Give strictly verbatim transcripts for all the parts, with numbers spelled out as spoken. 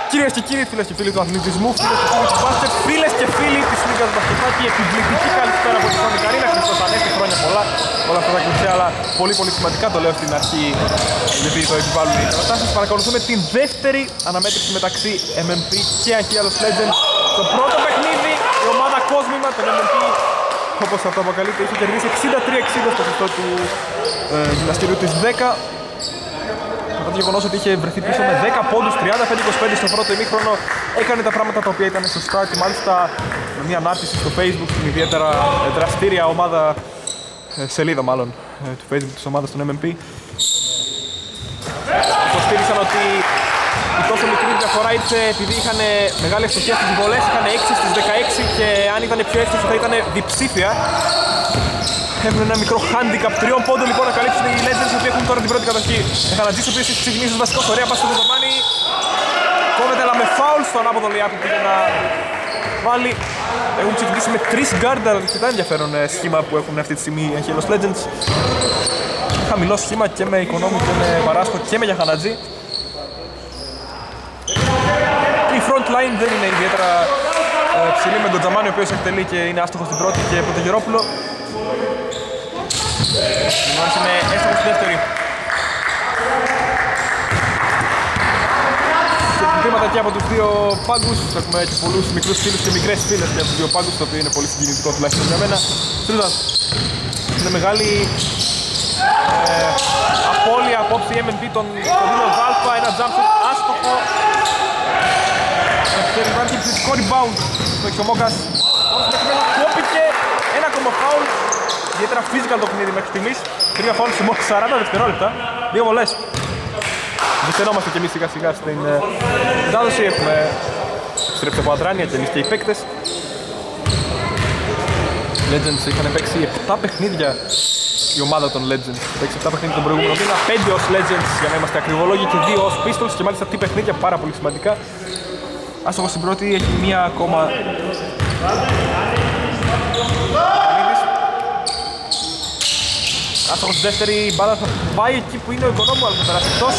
Κυρίες και κύριοι, φίλες και φίλοι του αθλητισμού, φίλες και φίλοι του μπάσκετ, φίλες και φίλοι της Λίγκας Μπασκετάκι, εκπληκτική καλησπέρα από τη Σόνη Καρίνα. Χριστός Ανέστη, χρόνια πολλά. Όλα αυτά τα κλεισέ, αλλά πολύ πολύ σημαντικά, το λέω στην αρχή, γιατί το επιβάλλουν οι καταστάσεις. Παρακολουθούμε την δεύτερη αναμέτρηση μεταξύ εμ εμ πι και Αγγέλος Legends. Το πρώτο παιχνίδι, η ομάδα κόσμημα, τον εμ εμ πι, όπως αυτό αποκαλείται, είχε κερδίσει εξήντα τρία εξήντα στο ποσοστό του ε, γυμναστηρίου της δέκα. Το γεγονός ότι είχε βρεθεί πίσω με δέκα πόντους, τριάντα πέντε είκοσι πέντε στο πρώτο ημίχρονο, έκανε τα πράγματα τα οποία ήταν σωστά και μάλιστα με μια ανάρτηση στο Facebook στην ιδιαίτερα δραστήρια ομάδα, σελίδα μάλλον του Facebook της ομάδας των εμ εμ πι. Υποστήριξαν ότι η τόσο μικρή διαφορά ήρθε επειδή είχαν μεγάλη ευστοχία στις βολές, είχαν έξι στις δεκαέξι και αν ήταν πιο εύστοχοι θα ήταν διψήφια. Έχουν ένα μικρό handicap τριών πόντων λοιπόν να καλύψουν οι Legends, οι οποίοι έχουν τώρα την πρώτη κατοχή. Εχανατζής ο οποίος έχει ξεκινήσει ως βασικός, ωραία πάση στο Δεδομάνι. Κόβεται αλλά με φάουλ στο ανάποδο λιάπη που πήγε να βάλει. Έχουν ξεκινήσει με τρεις guard, αλλά αρκετά ενδιαφέρον σχήμα που έχουν αυτή τη στιγμή οι Αγγέλος Legends. Χαμηλό σχήμα και με Οικονόμου και με Παράσκο και με Γιαχανατζή. Η front line δεν είναι ιδιαίτερα ψηλή με τον Τζαμάνι, ο οποίος εκτελεί και είναι άστοχος στην πρώτη, και από τον Γερόπουλο. Μόλις είναι έστω στη δεύτερη. Και βήματα και από τους δύο πάγκους. Έχουμε και πολλούς μικρούς φίλους και μικρές φίλες και από τους δύο πάγκους, το οποίο είναι πολύ συγκινητικό τουλάχιστον για μένα. Τρίτον, είναι μεγάλη ε, απώλεια απόψη η εμ εμ πι τον Κοντίνο Δάλφα, ένα jump shot άστοχο. Δεύτερη υπάρχει επιθετικό rebound στο Εξομόκας. Κόπηκε ένα ακόμα foul. Ιδιαίτερα physical το παιχνίδι μέχρι στιγμής. Τρία φάουλ σε μόλις σαράντα δευτερόλεπτα. Δύο βολές. Δευτερόμαστε κι εμείς σιγά σιγά στην μετάδοση. Έχουμε στρέψει από αδράνεια και εμείς και οι παίκτες. Legends είχαν παίξει επτά παιχνίδια. Η ομάδα των Legends παίξει επτά παιχνίδια τον προηγούμενο μήνα. πέντε ως Legends για να είμαστε ακριβολόγοι και δύο ως Pistols. Και μάλιστα τι παιχνίδια πάρα πολύ σημαντικά. Άστοχος στην πρώτη, έχει μία ακόμα. Άστοχος στη δεύτερη, η μπάλα θα πάει εκεί που είναι ο Οικονόμου, αλλά θα περάσει εκτός.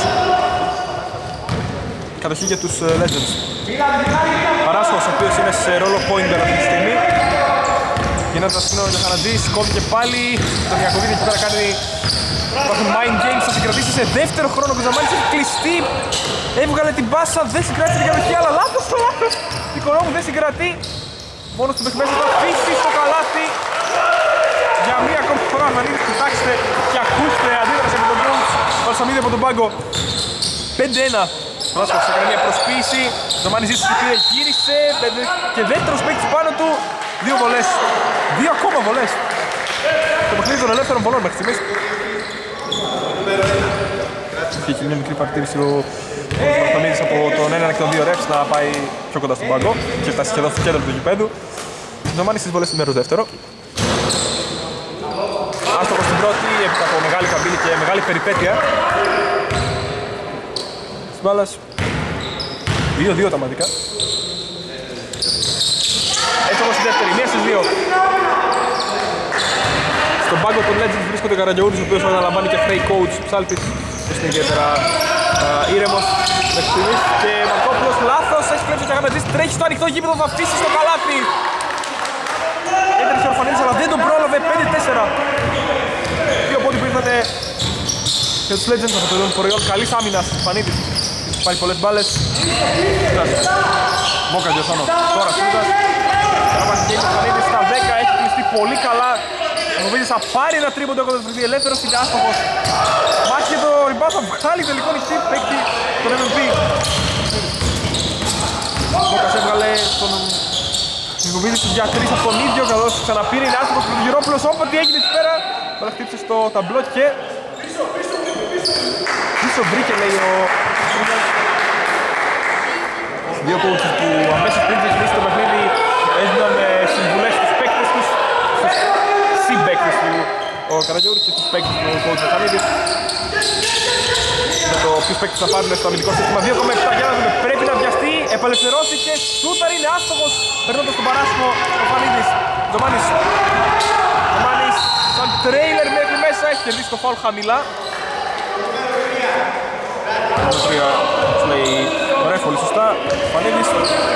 Κατοχή για τους Legends. Παράσχος, ο οποίος είναι σε ρόλο pointer αυτή τη στιγμή. Γίνεται τα σύνορα για Χανατζής, κόβει και πάλι. Τον Ιακωβίδη εκεί πέρα κάνει. Υπάρχουν mind games, θα συγκρατήσει σε δεύτερο χρόνο. Ο Ζαμάνης έχει κλειστεί. Έβγαλε την πάσα, δεν συγκράτησε την κατοχή, αλλά λάθος το λάθος. Οικονόμου δεν συγκρατεί. Μόνος του μέχρι μέσα θα αφήσει στο καλάθι. Για μία ακόμη φορά να ανοίξει, κοιτάξτε και ακούστε αντίδραση από τον Bulls. Παλσαμίδη από τον πάγκο. πέντε ένα. Πράσχος έκανε μια προσποίηση. Ο Ζαμάνης ζήτησε και γύρισε. Και δεύτερος παίκτης πάνω του. Δύο βολές. Δύο ακόμα βολές. Το παιχνίδι των ελεύθερων βολών μέχρι στιγμής. Είχε μια μικρή παρατήρηση ο Μαρτονίδης από τον ένα και τον δύο refs να πάει πιο κοντά στον πάγκο και φτάσει σχεδόν στο κέντρο του γηπέδου. Ο Ζαμάνης στις βολές του μέρους δεύτερο. Άστοχος στην πρώτη, έπειτα από μεγάλη καμπύλη και μεγάλη περιπέτεια. Στις μπάλας δύο δύο τα μαντικά. Άστοχος στη δεύτερη, μία στις δύο. Στον πάγκο των Legends βρίσκονται ο Καραγιαούρης, ο οποίος αναλαμβάνει και free coach, ψάλτης, που είναι ιδιαίτερα uh, ήρεμος μέχρι στιγμής. Και Μαρκόπουλος λάθος, έχει κλέψει ο Γιαχανατζής, τρέχει στο ανοιχτό γήπεδο, θα φτύσει στο καλάθι. Έτρεξε ο Ορφανίδης αλλά δεν τον πρόλαβε, πέντε τέσσερα. Δύο πόντοι που ήρθατε και τους Legends θα αποτελούν προϊόν καλής άμυνας. Ορφανίδης πάρει πολλές μπάλες. Μόκα διορθώνω, τώρα Σούτας. Τραυματική ο Ορφανίδης στα δέκα, έχει κλειστεί πολύ καλά. Ο Μοβίδης θα πάρει ένα τρίποντο κοντά του ελεύθερος, είναι άστοχος. Μάχη για το rebound, θα βγάλει τελικό νυχτή παίκτη τον εμ εμ πι. Μόκας έβγαλε τον Μοβίδης για τρεις από τον ίδιο, καθώς ξαναπήρε, είναι άστοχος του Γερόπουλος, όποτε έγινε εκεί πέρα. Τώρα χτύψε στο ταμπλό και πίσω βρήκε, λέει ο δύο coaches που αμέσως πριν ξεκινήσει το παιχνίδι έδιναν συμβουλές στους παίκτες τους, στους συμπαίκτες του ο Καραγιούρης και στους παίκτες του coach Μεχανίδης με το ποιους παίκτες θα πάρουν στο αμυντικό σύστημα. Δύο κόμμα επτά για να δούμε, πρέπει να βιαστεί, επαλευθερώθηκε, σούταρ, είναι άστοχος περνώντας τον παράσχο ο Φανίδης. Τζομάνης Τζομάνης σαν τρέιλερ μέχρι μέσα, έχει κερδίσει το φάουλ χαμηλά. Το τρία, λέει ο ρεφ, ο πολύ σωστά. Πανίδης.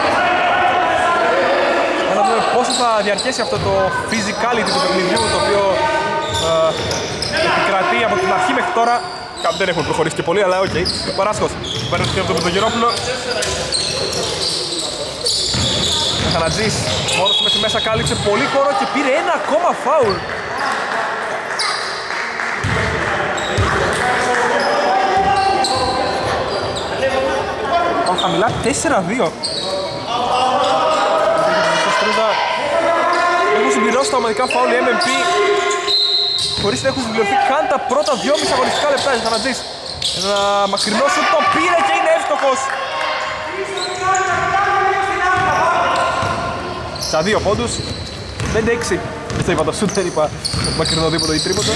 Να δούμε πόσο θα διαρκέσει αυτό το physicality του παιχνιδιού, το οποίο ε, επικρατεί από την αρχή μέχρι τώρα. Δεν έχουμε προχωρήσει και πολύ, αλλά οκ. Okay. Παράσκος. Παίρνει το από τον Πρωτογερόπουλο. Χανατζής, μόνος του μέχρι μέσα, κάλυψε πολύ χώρο και πήρε ένα ακόμα φάουλ. Πάμε χαμηλά, τέσσερα δύο. Έχουν συμπληρώσει τα ομαδικά φάουλ οι εμ εμ πι χωρίς να έχουν συμπληρωθεί καν τα πρώτα δυόμισι αγωνιστικά λεπτά. Η Χανατζής, ένα μακρινό σου το πήρε και είναι εύστοχος. Στα δύο πόντους, πέντε έξι. Δεν είπα το σούτ, δεν είπα μακρινό δίποτο ή τρίποτο.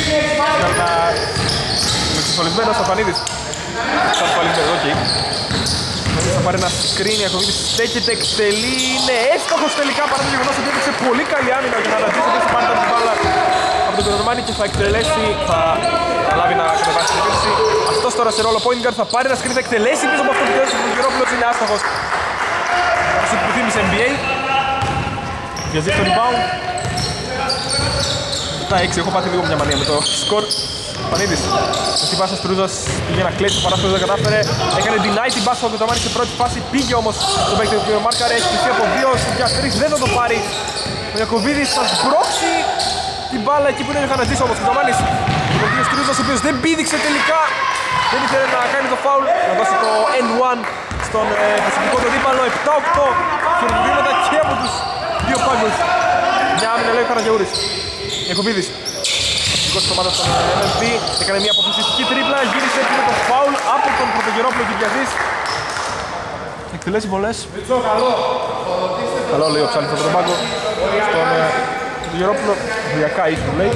Με εξασφαλισμένος ο Φανίδης. Εξασφαλισμένος, οκ. Θα πάρει ένα screen, η Ιακωβίδης στέκεται, εκτελεί, είναι εύστοχος τελικά παρά το γεγονός ότι έδειξε πολύ καλή άμυνα και θα αναζήσει ότι θα πάρει την μπάλα από τον Κοντορμάνη και θα εκτελέσει, θα λάβει να κατεβάσει την επίθεση. Αυτός τώρα σε ρόλο point guard θα πάρει ένα screen, θα εκτελέσει πίσω από αυτό που έδωσε ο Γερόπουλος, είναι άστοχος. Αυτό που θύμισε εν μπι έι. Βιαζεί το rebound. Τα έξι, έχω πάθει λίγο μια μανία με το σκορ. Πανίδης, στη πάσα Στρούζας πήγε να κλέψει, ο Παράσκος δεν κατάφερε. Έκανε deny την πάσα, ο Κονταμάνης σε πρώτη φάση, πήγε όμως στον παίκτη του Μάρκαρε, έχει κλειστεί από δύο, για τρεις δεν θα το πάρει. Ο Ιακωβίδης θα σπρώξει την μπάλα εκεί που είναι ο Χανατζής όμως. Ο Κονταμάνης, ο κ. Στρούζας, ο οποίος δεν πήδηξε τελικά, δεν ήθελε να κάνει το φάουλ, να δώσει το εν ουάν στον ε, προσωπικό του αντίπαλο. Επτά οκτώ χειροκροτήματα και από τους δύο πάγκους. Μια άμυνα λέει ο Καραγιαούρης. Ιακωβίδης. Της ομάδας των εμ εμ πι, έκανε μια αποφασιστική τρίπλα, γύρισε πήρε το φάουλ από τον Πρωτογερόπουλο Κυριαζής. Εκτελέσει βολές. Καλό λέει ο Ψάλης από τον πάγκο. Στον Πρωτογερόπουλο, δουλειακά ίσως λέει.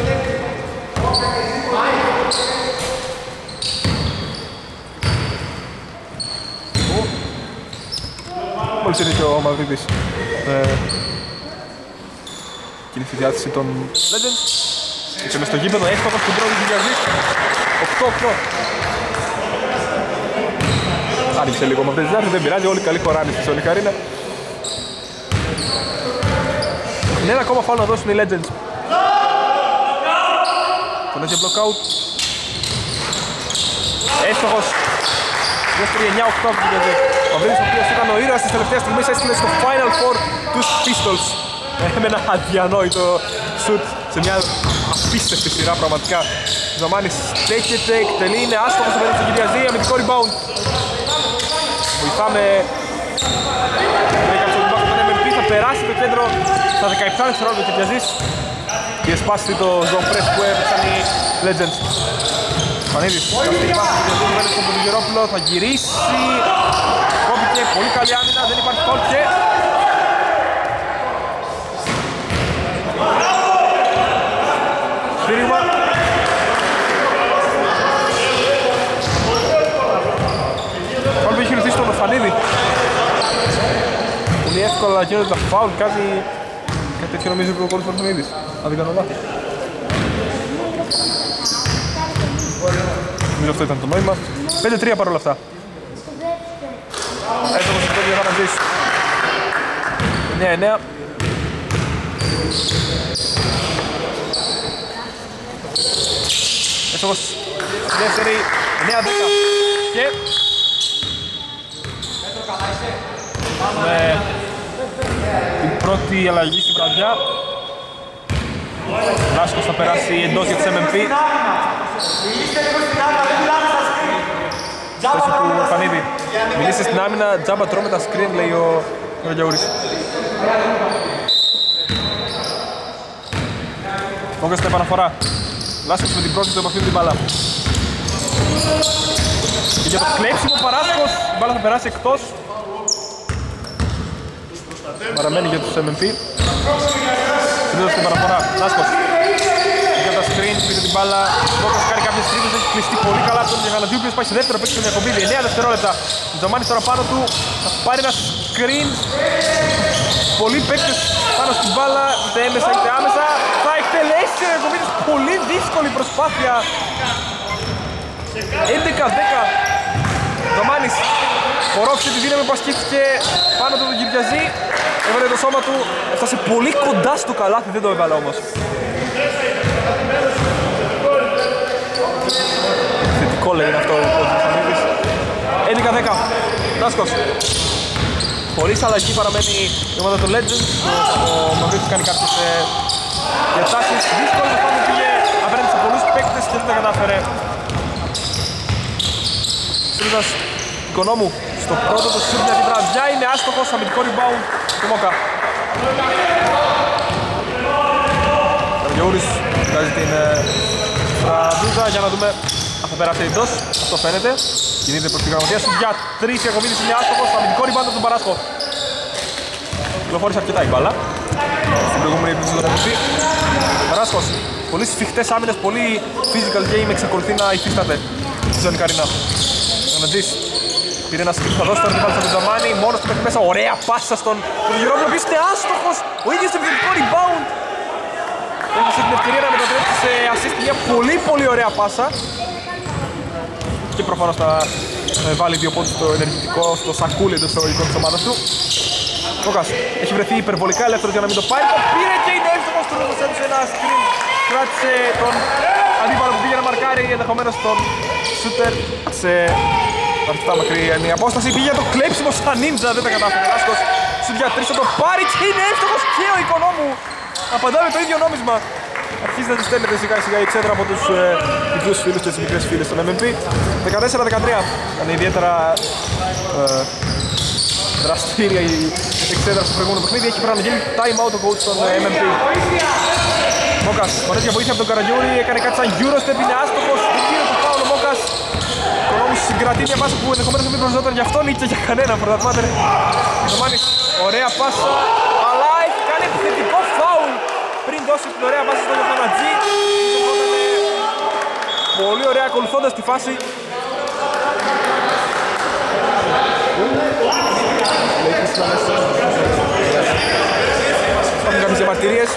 Μόλις ήρθε ο Μαυρίδης. Εκείνη στη διάθεση των Legends. Και μες στο γήπεδο, εύκολος του πρώτου Κυριαζής. οκτώ οκτώ. Άρχισε λίγο με αυτές τις διάθεσεις, δεν πειράζει, όλοι καλή χωράνε στη Σόλη Καρίνα. Είναι ένα ακόμα φάουλ να δώσουν οι Legends. Τον έχει blockout. Εύστοχος. Δεύτερη εννιά οκτώ από τον Κυριαζή. Ο Μαυρίδης, ο οποίος ήταν ο ήρωας της τελευταίας στιγμής, έστειλε στο Final Four τους Pistols. Με ένα αδιανόητο σουτ σε μια απίστευτη σειρά πραγματικά. Ο Ζαμάνης στέκεται, εκτελεί, είναι άστοχος απέναντι στον Κυριαζή, αμυντικό rebound. Βοηθάμε. Τον εμ εμ πι θα περάσει το κέντρο στα δεκαεπτά δευτερόλεπτα του Κυριαζής. Και σπάσει το zone press που έπαιξαν οι Legends. Πανίδης, αυτή η πάση του Κυριαζή στον Πρωτογερόπουλο, θα γυρίσει. Κόπηκε, πολύ καλή άμυνα, δεν υπάρχει φάουλ και σφύριμα. Φάουλ που έχει ρωτήσει τον Φανίδη. Πολύ εύκολα γίνονται τα φάουλ, κάτι, κάτι τέτοιο νομίζω που ο Φανίδης, αν δεν κάνω λάθος. Νομίζω αυτό ήταν το νόημα. πέντε τρία παρόλα αυτά. Έτσι όπως το θα αναζήσει. εννέα εννέα. Έσογος δεύτερη, εννέα δέκα και με την πρώτη αλλαγή στη βραδιά. Λάσκος θα περάσει εντός για τις εμ εμ πι. Θέση του Φανίδη. Μιλήστε στην άμυνα, τζάμπα τρώμε τα screen, λέει ο Γιαούρης. Μόγκας στην επαναφορά. Λάσκος με την πρώτη του επαφή την μπάλα. Και για το κλέψιμο Παράσκος, η μπάλα θα περάσει εκτός. Παραμένει για τους εμ εμ πι. Συνήθως στην επαναφορά. Λάσκος. Για τα screen, πήρε την μπάλα. Μόγκας κάνει κάποιες τρίπλες, έχει κλειστεί πολύ καλά τον Γιαγανατίου, ο οποίος πάει σε δεύτερο παίκτη στον Ιακωβίδη. εννέα δευτερόλεπτα. Ο Τζαμάνης τώρα πάνω του. Θα πάρει ένα screen. Πολλοί παίκτες πάνω στην μπάλα, είτε έμεσα είτε άμεσα. Θα εκτελέσει ο Ιακωβίδης, πολύ δύσκολη προσπάθεια. έντεκα δέκα. Τζαμάνης Πορόφησε τη δύναμη που ασκήθηκε πάνω του τον Κυριαζή. Έβαλε το σώμα του, έφτασε πολύ κοντά στο καλάθι, δεν το έβαλε όμως. Θετικό λέει αυτό ο Κωνσταντινίδης. έντεκα δέκα. Τάσκος. Χωρίς αλλαγή παραμένει η ομάδα των Legends. Ο Μαυρίδης κάνει κάποιες διατάσεις. Δύσκολο το πάνω πήγε απέναντι σε πολλούς παίκτες και δεν τα κατάφερε. Σύριδας Οικονόμου στο πρώτο του σουτ για την βραδιά. Είναι άστοχος, αμυντικό rebound του Μόκα. Καραγιούρης βγάζει την φραντούζα για να δούμε αν θα περάσει εντός. Αυτό φαίνεται. Κινείται προς την γραμματεία σου για τρεις. Ιακωβίδης είναι άστοχος, αμυντικό rebound από τον Παράσκο. Κυκλοφόρησε αρκετά η μπάλα. Στην προηγούμενη επίθεση του Ρεπουσί. Παράσκος. Πολύ σφιχτές άμυνες, πολύ physical game εξακολουθεί να υφίσταται στη ζώνη Καρίνα. Αναντής. Πήρε ένα σκριν, θα δώσει τώρα την πάλι στον Τζαμάνι. Μόνος του μέχρι μέσα, ωραία πάσα στον Γερόπουλο, ο οποίος είναι άστοχος. Ο ίδιος επιθετικό rebound. Έχασε την ευκαιρία να μετατρέψει σε assist μια πολύ πολύ ωραία πάσα. Και προφανώς θα βάλει δύο πόντους στο ενεργητικό, στο σακούλι του στο εικόν της ομάδας του. Κόκας έχει βρεθεί υπερβολικά ελεύθερος για να μην το πάρει. Το πήρε και είναι εύστοχος του Ρούδος, έδωσε ένα screen. Κράτησε τον αντίπαλο που πήγε να μαρκάρει, ενδεχομένως τον shooter σε αρκετά μακρύ η απόσταση. Πήγε το κλέψιμο σαν νίντζα, δεν τα κατάφερε. Ράσκος σου για τρεις, θα το πάρει και είναι εύστοχος και ο Οικονόμου. Απαντάει με το ίδιο νόμισμα. Αρχίζει να τη στέλνεται σιγά σιγά η εξέδρα από τους ε, μικρούς φίλους και τις μικρές φίλες των εμ εμ πι. δεκατέσσερα δεκατρία. Ήταν ιδιαίτερα ε, δραστήρια η εξέδρα στο προηγούμενο παιχνίδι. Έχει πρέπει να γίνει time out ο coach των εμ εμ πι. Μόκας, χωρίς για βοήθεια από τον Καραγιούρη, έκανε κάτι σαν Eurostep, είναι άστοχος. Δεν πήρε το φάουλ ο Μόκας. Οικονόμου συγκρατεί μια πάσα που ενδεχομένως δεν προσδόταν για αυτόν ή και για κανέναν πρωταθμάτερ. Ρωμάνης, ωραία πάσα, αλλά έχει κάνει επιθετικό φάουλ πριν δώσει την ωραία πάσα στον Ιωθανατζή. Πολύ ωραία ακολουθώντας τη φάση. Υπάρχουν κάποιες διαμαρτυρίες.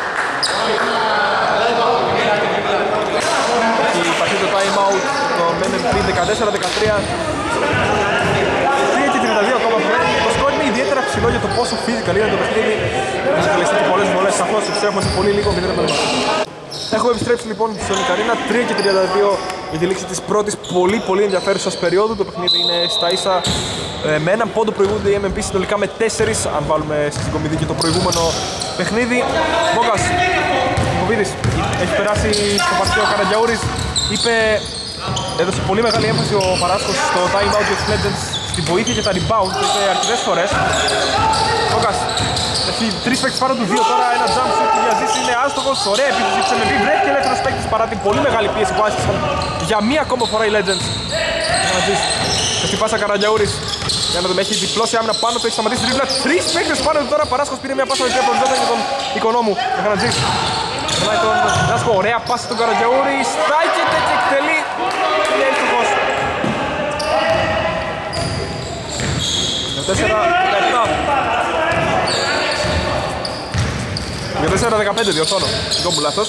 Υπάρχει το time out το εμ εμ πι δεκατέσσερα δεκατρία. τρία και τριάντα δύο ακόμα φορές. Το σκορ είναι ιδιαίτερα ψηλό για το πόσο physical είναι το παιχνίδι. Έχει τελεστεί και πολλές βολές, σαφώς επιστρέφουμε σε πολύ λίγο μηδέν πέντε. Έχουμε επιστρέψει λοιπόν στη Ζώνη Καρίνα, τρία και τριάντα δύο για τη λήξη της πρώτης πολύ πολύ ενδιαφέρουσας περίοδου. Το παιχνίδι είναι στα ίσα, ε, με έναν πόντο προηγούνται οι εμ εμ πι συνολικά με τέσσερις, αν βάλουμε στη συγκομιδή και το προηγούμενο παιχνίδι. Μόγκας, Κοβίδης, έχει περάσει στο παρκέ ο Καραγιαούρης, είπε, έδωσε πολύ μεγάλη έμφαση ο Παράσκος στο time out για τους Legends, στη βοήθεια και τα rebound, το είπε αρκετές φορές. Μόγκας, έχει τρεις παίκτες πάνω του, δύο τώρα, ένα jump shot που διαζήσει, είναι άστοχος, ωραία επίθεση της εμ εμ πι, βρέθηκε ελεύθερος παίκτης παρά την πολύ μεγάλη πίεση που άσκησαν για μία ακόμα φορά οι Legends. Στη πάσα Καραγιαούρης, για να δούμε, έχει διπλώσει άμυνα πάνω του, έχει σταματήσει την τρίπλα, τρεις παίκτες πάνω του τώρα, Παράσκος πήρε μια πάσα με τρία προβλήματα για τον Οικονόμου. Μεχανατζής, περνάει τον Ράσκο, ωραία πάσα στον Καραγιαούρη, στάκεται και εκτελεί, είναι εύστοχος. τέσσερα δεκαεπτά. Για τέσσερα δεκαπέντε διορθώνω. Δικό μου λάθος.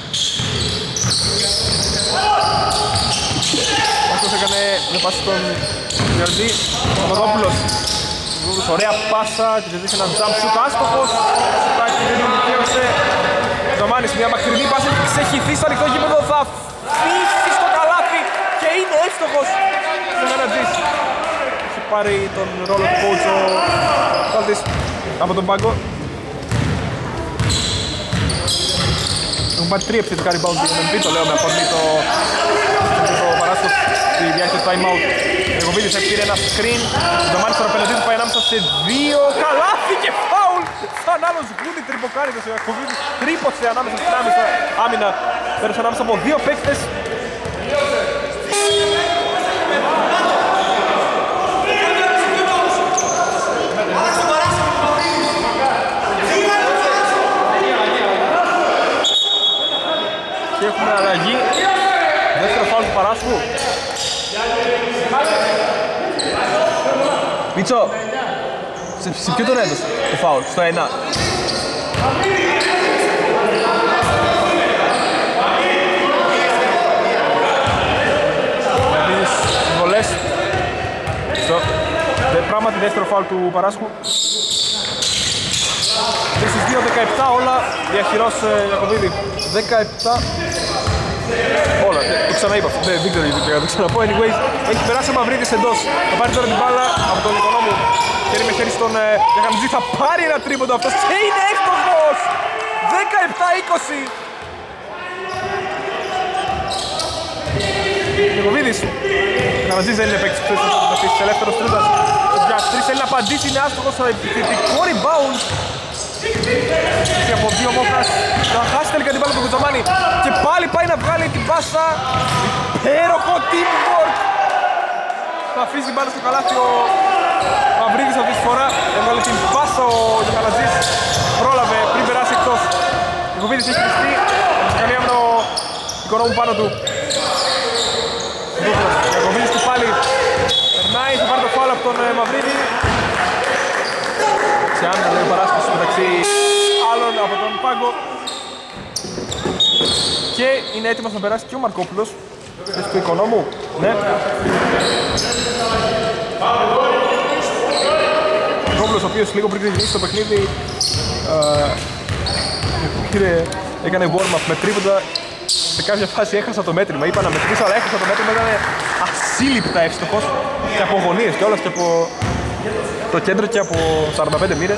Αυτός έκανε μια πάσα στον Γιώργη. Ο Παπαδόπουλος. Ωραία πάσα και ζητήσε ένα jump shoot άστοχος. Σουτάκι δεν τον δικαίωσε. Ζωμάνης, μια μακρινή πάσα και ξεχυθεί στο ανοιχτό γήπεδο. Θα φύσει στο καλάθι και είναι εύστοχος. Δεν ανατζήσει. Έχει πάρει τον ρόλο του coach ο Κάλτης από τον πάγκο. Έχουν πάρει τρία επιθετικά rebound στην εμ εμ πι, το λέω με αφορμή το, το Παράσκο στη διάρκεια του time out. Ο Κοβίδης πήρε ένα screen, το Μάνης τώρα πελωτή του πάει ανάμεσα σε δύο, καλάθι και φάουλ! Σαν άλλος γκούνι τριποκάριτος, ο Κοβίδης τρύπωσε ανάμεσα στην άμυνα, άμυνα, πέρασε ανάμεσα από δύο παίκτες. Και έχουμε αλλαγή, δεύτερο φάουλ του Παράσκου. Μίτσο, σε, σε ποιο τον έδωσε το φάουλ, στο ένα. Βολές. Στο. πράγματι, δεύτερο φάουλ του Παράσχου. τρία στους δύο, δεκαεπτά όλα, διαχειρός Ιακωβίδη. δεκαεπτά όλα, το ξαναείπα αυτό, δεν ξέρω γιατί πήγα να το ξαναπώ. Anyways, έχει περάσει ο Μαυρίδης εντός. Θα πάρει τώρα την μπάλα από τον Οικονόμου. Χέρι με χέρι στον Γιαγανιτζή, θα πάρει ένα τρίποντο αυτός και είναι εύστοχος! δεκαεπτά είκοσι. Ιακωβίδης. Γιαγανιτζής δεν είναι παίκτης που θέλει να αφήσει, ελεύθερος τρίτας. Για τρεις θέλει να απαντήσει, είναι άστοχος στο επιθετικό rebound. Και από δύο Μόχας θα χάσει τελικά την μπάλα του Κουτζαμάνη και πάλι πάει να βγάλει την πάσα. Υπέροχο teamwork. Θα αφήσει την μπάλα στο καλάθι ο Μαυρίδης αυτή τη φορά. Έβγαλε την πάσα ο Γιωχανατζής. Πρόλαβε πριν περάσει εκτός. Ο Κουβίδης έχει κλειστεί. Θα κάνει άμυνο ο Οικονόμου πάνω του. Ο Κουβίδης του πάλι περνάει, θα πάρει το φάουλ από τον Μαυρίδη. Σε άμυνα λέει ο Παράσκος μεταξύ άλλων από τον Πάγκο. Και είναι έτοιμος να περάσει και ο Μαρκόπουλος. Θες του Οικονόμου, ναι. Ο Μαρκόπουλος ο οποίος λίγο πριν ξεκινήσει το παιχνίδι ε, πήρε, έκανε warm-up με τρίποντα. Σε κάποια φάση έχασα το μέτρημα, είπα να μετρήσω αλλά έχασα το μέτρημα, ήταν ασύλληπτα εύστοχος και από γωνίες κιόλας και από το κέντρο και από σαράντα πέντε μοίρες.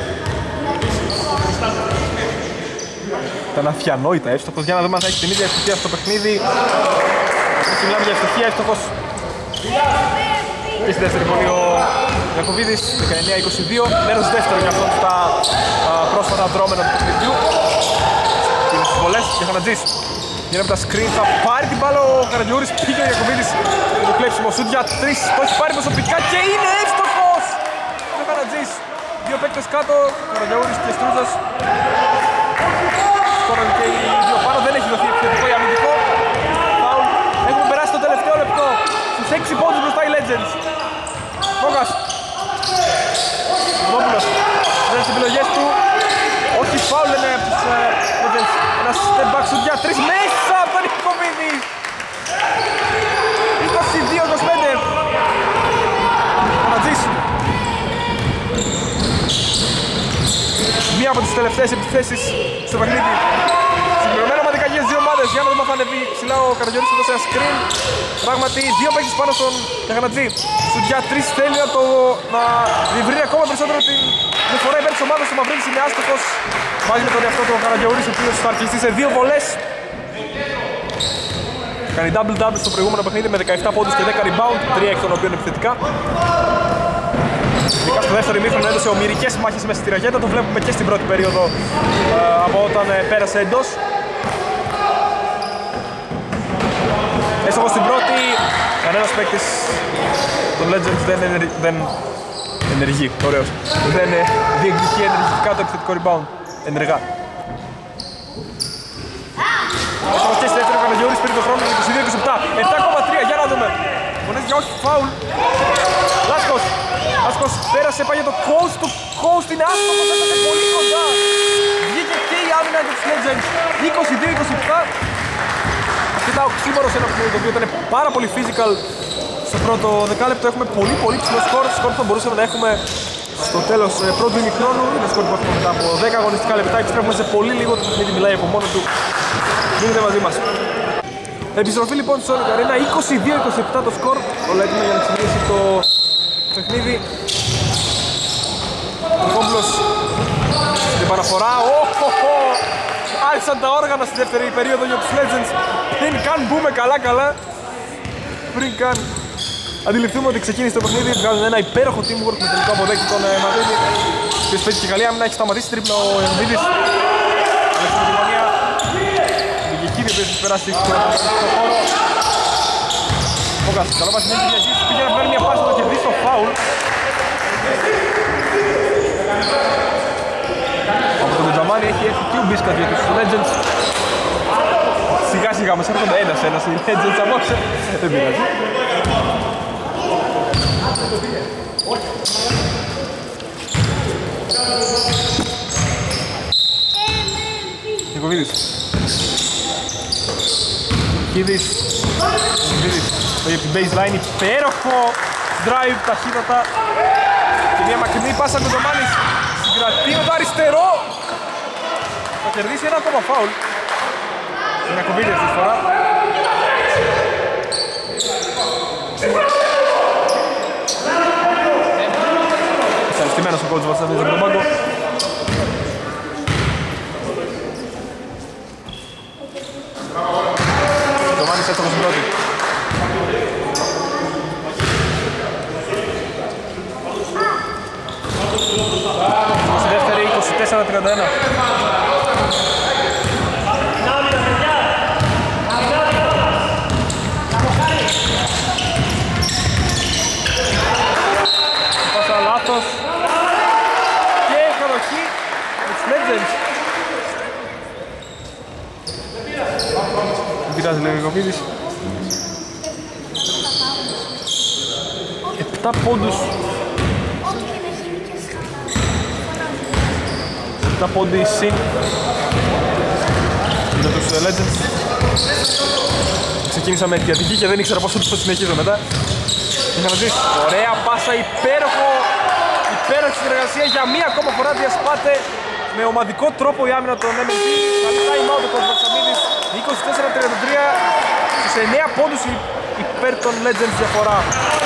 Ήταν αδιανόητα εύστοχος. Για να δούμε αν θα έχει την ίδια ευτυχία στο παιχνίδι. Έτσι μιλάμε για ευτυχία, εύστοχος. Και στη δεύτερη βολή ο Ιακωβίδης, δεκαεννιά είκοσι δύο. Μέρος δεύτερο για αυτόν στα πρόσφατα δρόμενα του παιχνιδιού. Και στις βολές για Χανατζής. Γίνεται από τα screen, θα πάρει την μπάλα ο Καραγιούρης, πήγε ο Ιακωβίδης με το κλέψιμο σουτ για τρεις, το έχει πάρει προσωπικά και είναι εύστοχος! Ο Καρατζής, δύο παίκτες κάτω, Καραγιούρης και Στρούζας. Τώρα και οι δύο πάνω, δεν έχει δοθεί επιθετικό ή αμυντικό. Φάουλ, έχουμε περάσει το τελευταίο λεπτό, στους έξι πόντους μπροστά οι Legends. Μόγκας, Βόπουλος, δεν τις επιλογές του, όχι φάουλ λένε από τους Legends. Ένα step back shoot για τρεις μέσα από τον Ιακωβίδη. είκοσι δύο είκοσι πέντε. Ματζής. Μία από τις τελευταίες επιθέσεις στο παιχνίδι. Συμπληρωμένα ομαδικά για τις δύο ομάδες. Για να δούμε αν θα ανεβεί ψηλά ο Καραγιορής, θα δώσει ένα screen. Πράγματι, δύο παίκτες πάνω στον Γιαγανατζή. Shoot για τρεις θέλει να, το, να διευρύνει ακόμα περισσότερο την διαφορά υπέρ της ομάδας. Ο Μαυρίδης είναι άστοχος. Βάζει με τον εαυτό του ο Καραγιορής, ο οποίος θα αρχιστεί σε δύο βολές. Κάνει double-double στο προηγούμενο παιχνίδι με δεκαεπτά πόντους και δέκα rebound, τρία εκ των οποίων επιθετικά. Ειδικά στο δεύτερο ημίχρονο έδωσε ομηρικές μάχες μέσα στη ραγέτα, το βλέπουμε και στην πρώτη περίοδο ε, από όταν ε, πέρασε εντός. Έστοχος στην πρώτη, κανένας παίκτης των Legends δεν, ενεργ, δεν ενεργεί, ωραίος. Δεν ε, διεκδικεί ενεργητικά το επιθετικό rebound, ενεργά. Έστοχος και στη δεύτερη, ο Καραγιούρης πήρε τον χρόνο για είκοσι δύο είκοσι επτά, επτά κόμμα τρία, για να δούμε. Φωνές για όχι φάουλ. Λάσκος, Λάσκος πέρασε, πάει για το coast to coast, είναι άστοχος, έφτασε πολύ κοντά. Βγήκε και η άμυνα για τους Legends, είκοσι δύο είκοσι επτά. Αρκετά οξύμορος ένα παιχνίδι, το οποίο ήταν πάρα πολύ physical. Στο πρώτο δεκάλεπτο έχουμε πολύ πολύ ψηλό σκορ, σκορ που θα μπορούσαμε να έχουμε στο τέλος πρώτου ημιχρόνου. Είναι σκορ που έχουμε μετά από δέκα αγωνιστικά λεπτά, επιστρέφουμε σε πολύ λίγο, το παιχνίδι μιλάει από μόνο του. Μείνετε μαζί μας. Επιστροφή λοιπόν στο Sonic Arena, είκοσι δύο είκοσι επτά το σκορ. Όλα έτοιμα για να ξεκινήσει το παιχνίδι. Ο Κόμπλος στην παραφορά. Οχοχο! Άρχισαν τα όργανα στη δεύτερη περίοδο για τους Legends. Πριν καν μπούμε καλά καλά. Πριν καν αντιληφθούμε ότι ξεκίνησε το παιχνίδι. Βγάζουν ένα υπέροχο teamwork με τελικό αποδέκτη τον Μαδρίδη. Και σπέτει και καλή άμυνα, έχει σταματήσει τρίπλα ο Εμβίδης. Δικαιοκίδη ο οποίος έχει περάσει στο χώρο. Φόγκας, καλό πάση δεν έχει διαχείριση, πήγε να βγάλει μια πάση να το κερδίσει το φάουλ. Από τον Τζαμάνι έχει έρθει και ο Μπίσκας για τους Legends. Σιγά σιγά μας έρχονται ένας ένας οι Legends απόψε. Δεν πειράζει. Νικοβίδης. Κίδης. Κίδης. Το για την baseline, υπέροχο drive, ταχύτατα. Και μια μακρινή πάσα του Κοντζαμάνης. Συγκρατεί με το αριστερό. Θα κερδίσει ένα ακόμα φάουλ. Είναι ακουμπίδι αυτή τη φορά. Εξαλιστημένος ο κόουτς Βασιλίδης από τον πάγκο. Κοντζαμάνης έστοχος στην πρώτη. Στη δεύτερη είκοσι τέσσερα τριάντα ένα. Πάσα λάθος. Και κατοχή με τους Legends. Δεν πειράζει λέει ο Κοβίδης. Επτά πόντους. Επτά πόντι συν για τους Legends. Ξεκίνησα με αιτιατική και δεν ήξερα πόσο θα συνεχίζω μετά. Ωραία πάσα, υπέροχο, υπέροχη συνεργασία για μία ακόμα φορά διασπάται με ομαδικό τρόπο η άμυνα των εμ εν πι. Καλή time out ο κ. Βαξαμίδης, είκοσι τέσσερα τριάντα τρία στους εννέα πόντους υπέρ των Legends διαφορά.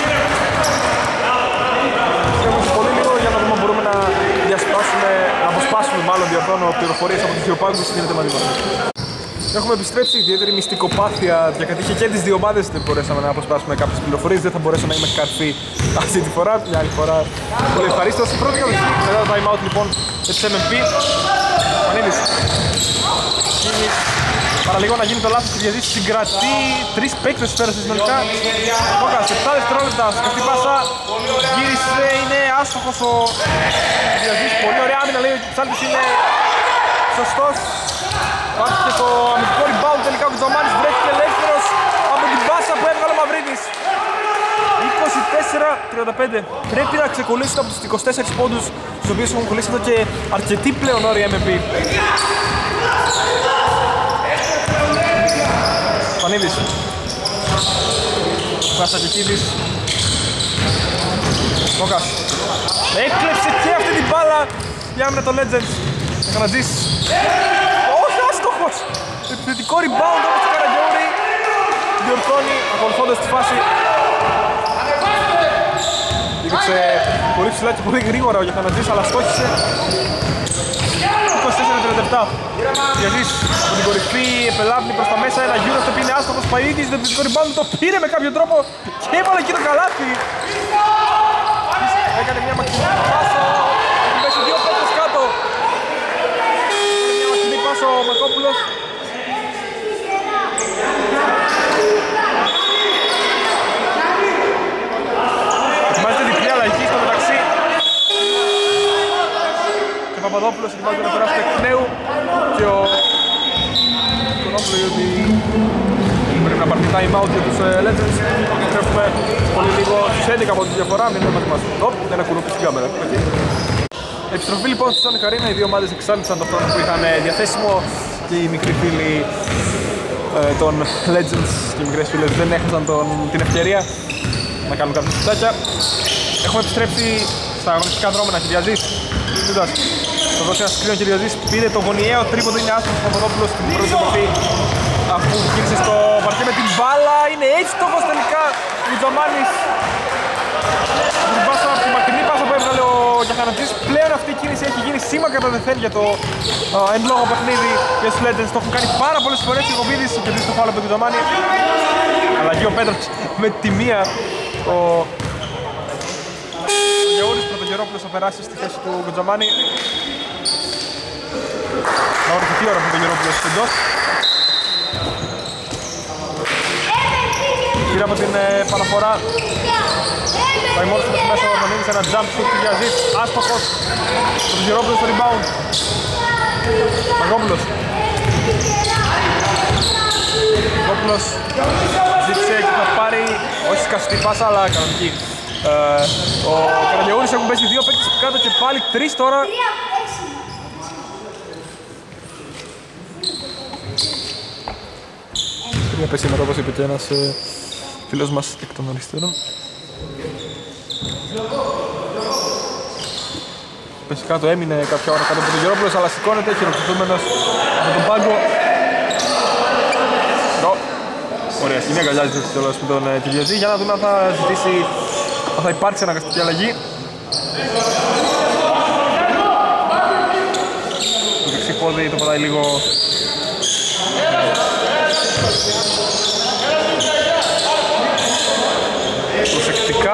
Έχουμε πολύ λίγο για να δούμε αν μπορούμε να διασπάσουμε, να αποσπάσουμε μάλλον διορθώνω πληροφορίες από τους δύο πάγκους που γίνεται μαζί μας. Έχουμε επιστρέψει, ιδιαίτερη μυστικοπάθεια διακατήχε και τις δύο ομάδες. Δεν μπορέσαμε να αποσπάσουμε κάποιες πληροφορίες. Δεν θα μπορέσω να είμαι καρφή αυτή τη φορά. Μια άλλη φορά πολύ ευχαρίστως. Η πρώτη κατοχή μετά το time out λοιπόν με τις εμ εν πι. Πανίδης. Κίνης. Παραλίγο να γίνει το λάθος της διαζήτησης. Συγκρατεί τρεις παίκτες πέρασε συνολικά. Μόκας, επτά δευτερόλεπτα. Σκαφτή πάσα. Γύρισε, είναι άστοχος ο διαζήτησης. Πολύ ωραία άμυνα λέει ότι ο Τσάλτης είναι σωστός. Πάτησε το αμυντικό rebound τελικά ο Κοντζαμάνης, βρέθηκε ελεύθερος από την πάσα που έβγαλε ο Μαυρίδης. είκοσι τέσσερα τριάντα πέντε. Πρέπει να ξεκολλήσουν από τους είκοσι τέσσερις πόντους στους οποίους έχουν κολλήσει εδώ και αρκετοί πλέον όροι εμ εν πι. Πανίδης. Καστακικίδης. Μόκας. Έκλεψε και αυτή την μπάλα η άμυνα των Legends. Κανατζής. Επιθετικό rebound όμως του Καραγιώρη. Διορθώνει ακολουθώντας τη φάση. Υπήρξε πολύ ψηλά και πολύ γρήγορα ο Γιαθανατζής αλλά στόχισε. είκοσι τέσσερα τριάντα επτά. Γιαζής από την κορυφή επελάβει προς τα μέσα. Ένα γύρο στο οποίο είναι άστοχος. Παΐδης, το επιθετικό rebound το πήρε με κάποιο τρόπο και έβαλε εκεί το καλάθι. Έκανε μια μακρινή πάσα. Έχουν πέσει δύο παίκτες κάτω. Μια μακρινή πάσα ο Μακόπουλος. Ετοιμάζεται διπλή αλλαγή στο μεταξύ. Και ο Παπαδόπουλος ετοιμάζεται να περάσει εκ νέου. Και ο Κονόπουλος γιατί πρέπει να πάρει time out για τους Legends. Τρέφουμε πολύ λίγο στους έντεκα από τη διαφορά. Μην είναι μαζί μας. Οπ, ένα κουνούπι στην κάμερα. Επιστροφή λοιπόν στη Sonic Arena. Οι δύο ομάδες εξάντλησαν το χρόνο που είχαν διαθέσιμο. Και οι μικροί φίλοι των Legends και οι μικρές φίλες δεν έχασαν τον, την ευκαιρία να κάνουν κάποια κουτάκια. Έχουμε επιστρέψει στα αγωνιστικά δρόμενα. Κυριαζής, Λούτας, θα δώσει ένα σκρίνο. Κυριαζής πήρε το γωνιαίο τρίποντο, είναι άστοχος ο Παπαδόπουλος στην πρώτη επαφή αφού κίνησε στο παρκέ με την μπάλα. Είναι έστοχος τελικά ο Τζαμάνης. Την πάσα, τη μακρινή πάσα που έβγαλε ο Γιαχανατζής. Πλέον αυτή η κίνηση έχει γίνει σήμα κατά δεθέν για το uh, εν λόγω παιχνίδι για τους Legends. Το έχουν κάνει πάρα πολλές φορές οι Κοβίδης και δεις το φάουλ από τον Τζαμάνη. Αλλαγή ο Πέτρος με τη μία. Ο Γεώργης Πρωτογερόπουλος θα περάσει στη θέση του Κοντζαμάνη. Να ορθωθεί ώρα από τον Γερόπουλος εντός. Πήρε από την ε, παραφορά. Πάει μόνος του μέσα ο Αρμανίδης, ένα jump shoot του Γιαζής, άστοχος. Τον Γερόπουλος στο rebound. Μαγκόπουλος. Μαγκόπουλος ζήτησε και θα πάρει, όχι σκαστή πάσα αλλά κανονική. Ε, ο Καραγιαούρης έχουν πέσει δύο παίκτες κάτω και πάλι τρεις τώρα. Τρία πέσει σήμερα όπως είπε και ένας ε, φίλος μας εκ των αριστερών. πέσει κάτω, έμεινε κάποια ώρα κάτω από τον Γερόπουλος, αλλά σηκώνεται χειροκροτούμενος από τον πάγκο. No. Ωραία σκηνή, αγκαλιάζεται κιόλας με τον Κυριαζή, για να δούμε αν θα ζητήσει, αν θα υπάρξει αναγκαστική αλλαγή. Το δεξί πόδι το πατάει λίγο προσεκτικά.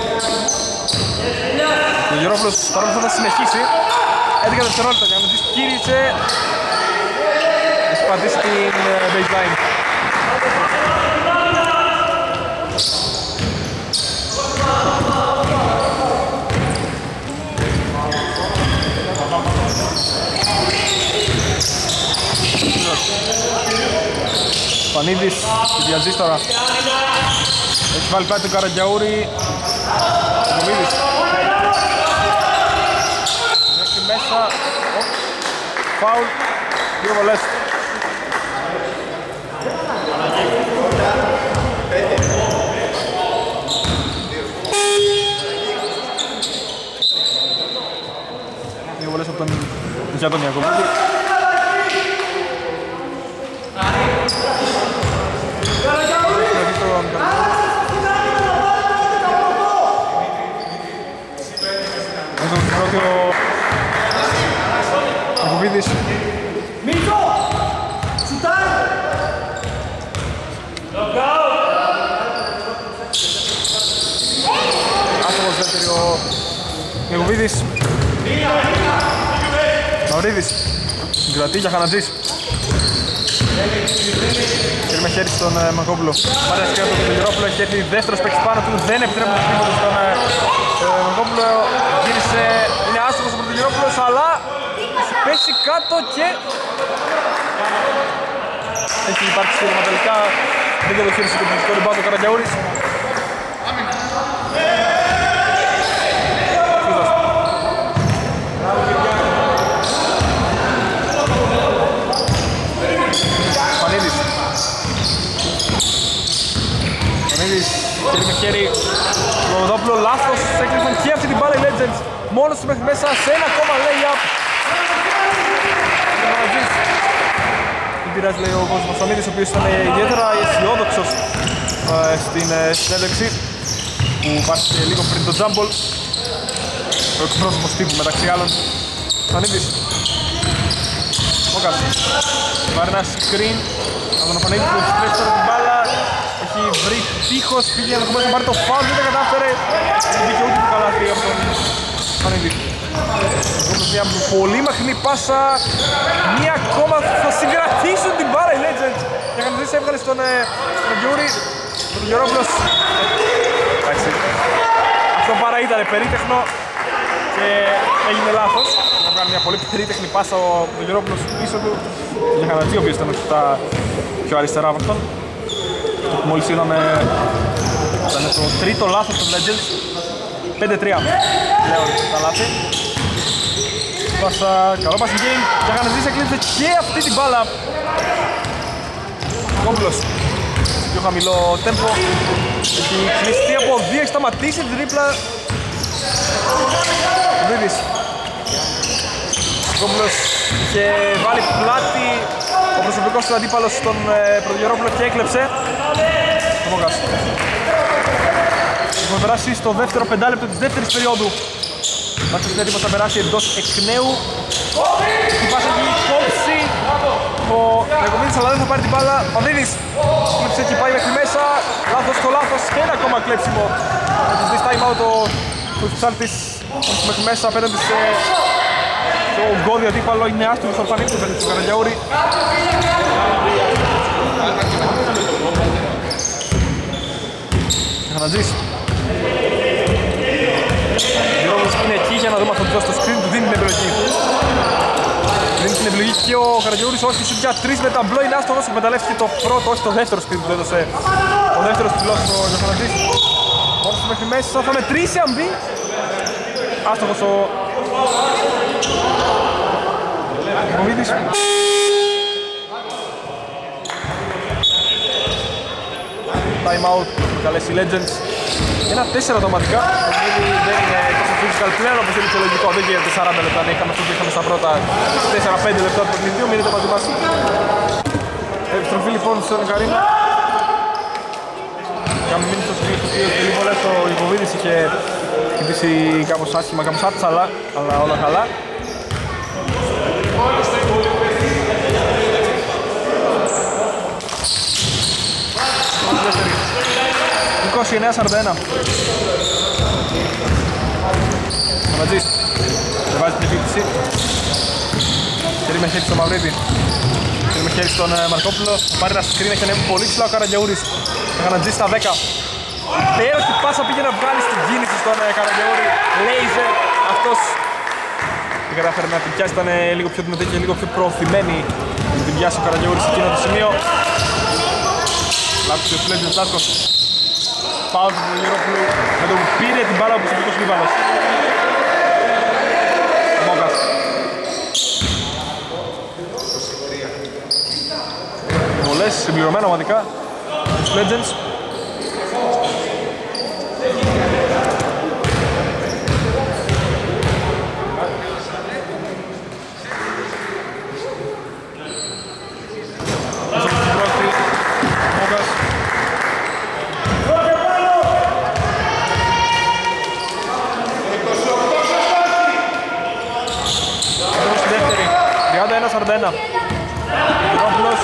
Ο Γερόπουλος παρόλο θα συνεχίσει. έντεκα δευτερόλεπτα για να μην κύρισε. Έχει πατήσει την baseline. Σπανίδης, Κυριαζής τώρα. Έχει βάλει πλάτη τον Καραγκιαούρη. Κοβίδης. Μέχρι μέσα. Φάουλ. Δύο βολές. Δύο βολές από τον για τον Ιακωβίδη. Ο Ιακωβίδης. Άστοχος δεύτερη ο Ιακωβίδης. Μαυρίδης. Συγκρατεί για Χανατζής. Χέρι με χέρι στον ε, Μαγκόπουλο. Πάρε ασκέατο τον Γερόπουλο, έχει έρθει δεύτερος παίκτης πάνω του, δεν επιτρέπουν το τίποτα στον ε, ε, Μαγκόπουλο. Γύρισε, είναι άστοχος από τον Γερόπουλο, αλλά έχει πέσει κάτω και έχει υπάρξει στήριγμα τελικά. Δεν διαδοχείρισε το πληθυντικό ριμπάουντ ο Καραγκιαούρης. Σπανίδης. Σπανίδης, χέρι με χέρι. Λοδόπουλο, λάθος, έκλεισαν και αυτή την μπάλα οι Legends. Μόνος του μέχρι μέσα σε ένα ακόμα lay-up. Δεν πειράζει, λέει ο κόσμος Σπανίδης, ο οποίος ήταν ιδιαίτερα αισιόδοξος ε, στην ε, συνέντευξη που πάτησε λίγο πριν το τζάμπολ. Ο εκπρόσωπος τύπου μεταξύ άλλων. Σπανίδης. Μόκας. Πάρει ένα screen από τον Αφανίδη που έχει τρέψει τώρα την μπάλα. Έχει βρει τείχος, φύγει να κομμάτι να πάρει το φάουλ, δεν τα κατάφερε. Δεν μπήκε ούτε το καλάθι από τον Αφανίδη. Μια πολύ μακρινή πάσα. Μία ακόμα θα συγκρατήσουν την μπάλα οι Legends. Και Χανατζής έβγαλε στον Γιούρι. Τον Γερόπουλος. Εντάξει. Αυτό παρά ήταν περίτεχνο και έγινε λάθος. Να κάνει μια πολύ περίτεχνη πάσα ο Γερόπουλος πίσω του. Για Χανατζή, ο οποίος ήταν τα πιο αριστερά από αυτόν. Μόλις είδαμε, ήταν το τρίτο λάθος των Legends. πέντε τρία πλέον τα λάθη. Πάσα, καλό passing game. Και Χανατζής εκλείψε και αυτή την μπάλα. Κόμπλος. Πιο χαμηλό τέμπο. Έχει κλειστεί από δύο, έχει σταματήσει την τρίπλα. Βίδης. Κόμπλος είχε βάλει πλάτη ο προσωπικός του αντίπαλος στον ε, Πρωτογερόπουλο και έκλεψε. Το Μόγκας. Έχουμε περάσει στο δεύτερο πεντάλεπτο της δεύτερης περίοδου. Μάλιστα είναι έτοιμος να περάσει εντός εκ νέου. Η πάσα έχει κόψει ο Ιακωβίδης, αλλά δεν θα πάρει την μπάλα. Πανδίδης κλέψε και πάει μέχρι μέσα. Λάθος στο λάθος και ένα ακόμα κλέψιμο. Θα τους δεις time out ο Ψάλτης μέχρι μέσα απέναντι σε το γκώδιο αντίπαλο. Είναι άστοχος ο Αλφανίδης απέναντι στον Καραγκιαούρη. Χανατζής. Γιώργος είναι εκεί για να δούμε αν θα του δώσει το screen, του δίνει την επιλογή. Δίνει την επιλογή και ο Καραγκιαούρης, όχι σου για τρεις με ταμπλό, είναι άστοχος, εκμεταλλεύτηκε το πρώτο, όχι το δεύτερο screen που του έδωσε ο δεύτερος τυπλός ο Χανατζής. Μόνος μέχρι μέσα, θα μετρήσει αν μπει. Άστοχος ο Κομίδης. Time out, καλές οι Legends. Ένα τέσσερα automatica. Το παιχνίδι δεν είναι τόσο physical πλέον όπως είναι λογικό. Δεν γίνεται σαράντα λεπτά να είχαμε αυτό που είχαμε στα πρώτα τέσσερα πέντε λεπτά του παιχνιδιού. Μείνετε μαζί μας. Επιστροφή λοιπόν στον Καρίνα. Είχαμε μείνει στο σημείο του οποίου τελεί πολλές ο Ιβοβίδης είχε χτυπήσει κάπως άσχημα, κάπως άτσαλα, αλλά όλα καλά. είκοσι εννέα σαράντα ένα. Μανατζής δεν βάζει την επίκτηση. Χέρι με χέρι στο Μαυρίτη. Χέρι με χέρι στον Μαρκόπουλο. Πάρει ένα σκριν, έχει ανέβει πολύ ψηλά ο Καραγιαούρης. Ο Μανατζής στα δέκα. Υπέροχη πάσα πήγε να βγάλει στην κίνηση στον Καραγιαούρη. Λέιζερ αυτός δεν κατάφερε να την πιάσει, ήταν λίγο πιο δυνατή και λίγο πιο προωθημένη να την πιάσει ο Καραγιαούρης σε εκείνο το σημείο. Λάψει ο Φλέντζος Λάσκος. Πάω του Γερόπουλου με τον πήρε την μπάλα που σε πήκος Λίβανος. Μόγκας. Βολές συμπληρωμένα ομαδικά τους Legends. σαράντα ένα. Γερόπουλος.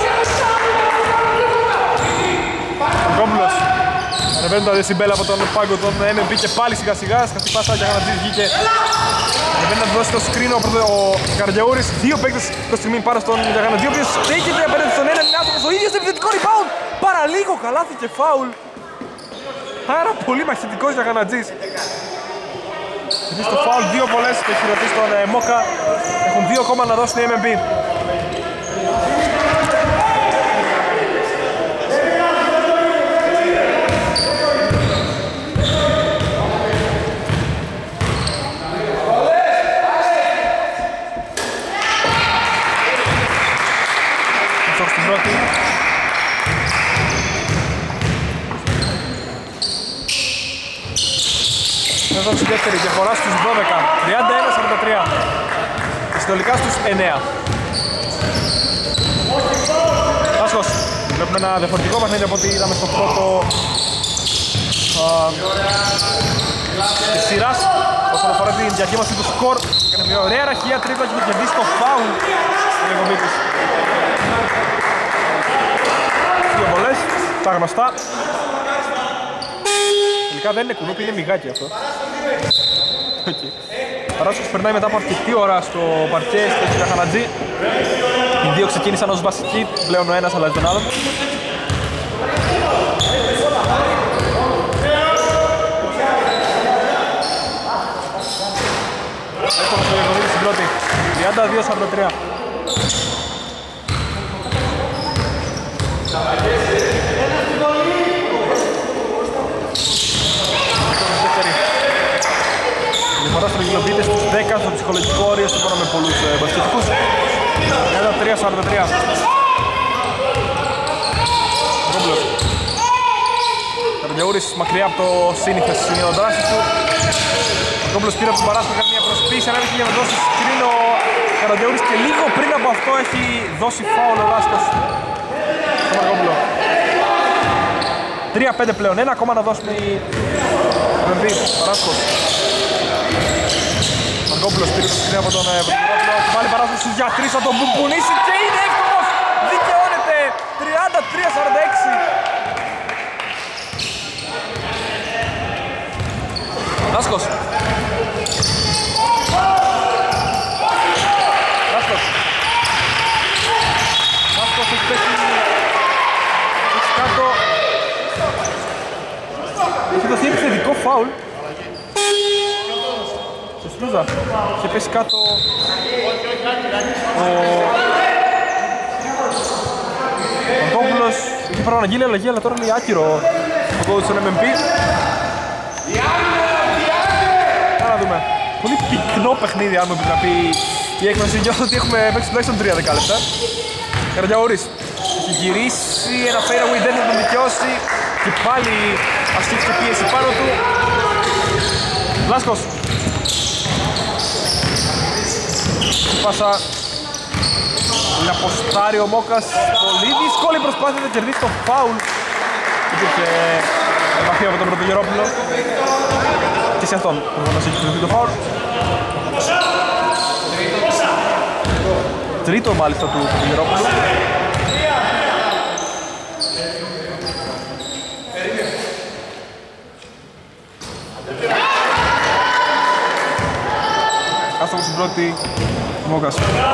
Γερόπουλος. Ανεβαίνουν τα δεσιμπέλα από τον πάγκο των εμ εμ πι και πάλι σιγά σιγά. Σκαστή πάσα για Γανατζής βγήκε. Ανεβαίνει να δώσει το σκριν ο, ο Καραγιαούρης. Δύο παίκτες προς στιγμή πάνω στον Γιαγανατζή, ο οποίος στέκεται απέναντι στον έναν. Είναι άτομος ο ίδιος στο επιθετικό rebound. Παραλίγο καλάθι και φάουλ. Άρα πολύ μαχητικός Γιαγανατζής. Είναι στο φάουλ δύο βολές και έχει ρωτήσει τον ε, Μόκα. Έχουν δύο ακόμα να δώσουν οι εμ εμ πι. Μισόχ στην πρώτη. Εδώ στη δεύτερη διαφορά στους δώδεκα, τριάντα ένα σαράντα τρία. Συνολικά στους εννέα. Άσκος, βλέπουμε ένα διαφορετικό παιχνίδι από ό,τι είδαμε στο πρώτο της σειράς. Όσον αφορά την διακύμαση του σκορ, έκανε μια ωραία ραχεία τρίπλα και είχε κερδίσει το φάουλ στην εκπομπή της. Δύο βολές, τα γνωστά. Τελικά δεν είναι κουνούπι, είναι μιγάκι αυτό. Okay. Παράσχος περνάει μετά από αρκετή ώρα στο παρκέ στο Γιαγανατζή. Οι δύο ξεκίνησαν ως βασικοί, πλέον ο ένας αλλάζει τον άλλον. Έχουμε στο Γεροπούλου στην πρώτη, τριάντα δύο σαράντα τρία. Διαφορά στρογγυλοποιείται στους δέκα στο ψυχολογικό όριο σύμφωνα με πολλούς ε, μπασκετικούς. τριάντα τρία σαράντα τρία. Ρόμπλος. Καραγιαούρης μακριά από το σύνηθες σημείο δράσης του. Ο Ρόμπλος πήρε από τον Παράσχο, έκανε μια προσποίηση, ανέβηκε για να δώσει σκριν ο Καραγιαούρης και λίγο πριν από αυτό έχει δώσει φάουλ ο Λάσκος στο Μαργόπουλο. τρία πέντε πλέον, ένα ακόμα να δώσουν οι εμ εμ πι. Παράσχος. Μαργόπουλος πήρε το σκριν από τον Πρωτοπρόπουλο. Πάλι Παράσχος για τρεις, θα τον μπουμπουνίσει και είναι εύκολος. Δικαιώνεται τριάντα τρία σαράντα έξι. Λάσκος. Λάσκος. Λάσκος έχει πέσει. Έχει κάτω. Έχει δοθεί επιθετικό φάουλ. Σε Σλούζα. Είχε πέσει κάτω ο Παπόπουλος. Είχε παραγγείλει αλλαγή, αλλά τώρα είναι άκυρο ο κόδος στον εμ εμ πι. Να δούμε. Πολύ πυκνό παιχνίδι, αν μου επιτραπεί η έκφραση. Νιώθω ότι έχουμε παίξει τουλάχιστον τρία δεκάλεπτα. Καραγιαούρης έχει γυρίσει, ένα fadeaway δεν θα τον δικαιώσει και πάλι ασκήθηκε πίεση πάνω του. Λάσκος. Πάσα. Είναι αποστάρει ο Μόκας. Πολύ δύσκολη προσπάθεια να κερδίσει το φάουλ. Υπήρχε επαφή από τον Πρωτογερόπουλο. Και σε αυτόν που θα έχει κερδίσει το φάουλ. Τρίτο μάλιστα του Πρωτογερόπουλου. Άστοχος στην πρώτη, ο Μόκας.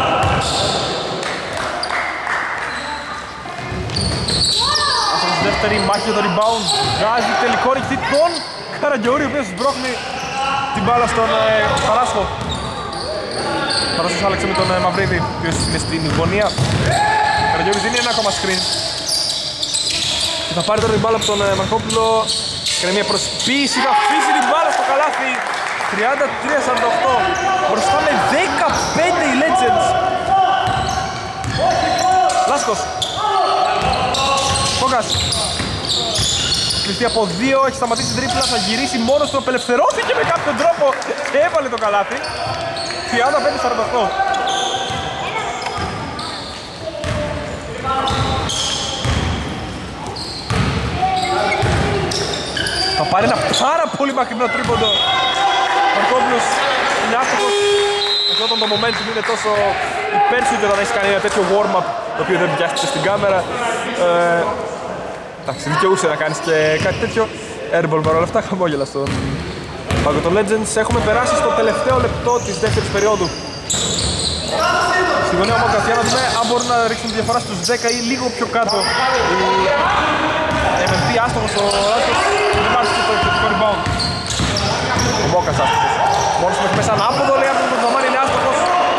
Άστοχος στην δεύτερη, μάχη για το rebound. Βγάζει τελικό ρηχτή τον Καραγκιαούρη, ο οποίος σμπρώχνει την μπάλα στον ε, Παράσχο. Παράσχος άλλαξε με τον ε, Μαυρίδη, ο οποίος είναι στην γωνία. Καραγκιαούρης δίνει ένα ακόμα screen. Και θα πάρει τώρα την μπάλα από τον ε, Μαρκόπουλο. Κάνει μια προσποίηση, θα αφήσει την μπάλα στο καλάθι. τριάντα τρία σαράντα οκτώ. Μπροστά με δεκαπέντε οι Legends. Λάσκος. Φόγκας. Κλειστεί από δύο, έχει σταματήσει τρίπλα, θα γυρίσει μόνος του, απελευθερώθηκε με κάποιον τρόπο και έβαλε το καλάθι. τριάντα πέντε σαράντα οκτώ. Θα πάρει ένα πάρα πολύ μακρινό τρίποντο. Μαρκόπουλος είναι άστοχος. Αυτό το momentum είναι τόσο υπέρσουτη όταν έχει κάνει ένα τέτοιο warm-up το οποίο δεν πιάστηκε στην κάμερα. Ε, εντάξει, δικαιούσε να κάνεις και κάτι τέτοιο. Airball παρόλα αυτά, χαμόγελα στον πάγκο των Legends. Έχουμε περάσει στο τελευταίο λεπτό της δεύτερης περίοδου. Στη γωνία ο Μόκας, για να δούμε αν μπορούν να ρίξουν τη διαφορά στους δέκα ή λίγο πιο κάτω. Η εμ εμ πι άστοχος ο Λάσκος, δεν υπάρχει και το επιθετικό rebound. Ο Μόκας άστοχος. Μόνος μέχρι μέσα ανάποδο, λέει από τον Δαμάνι είναι άστοχος.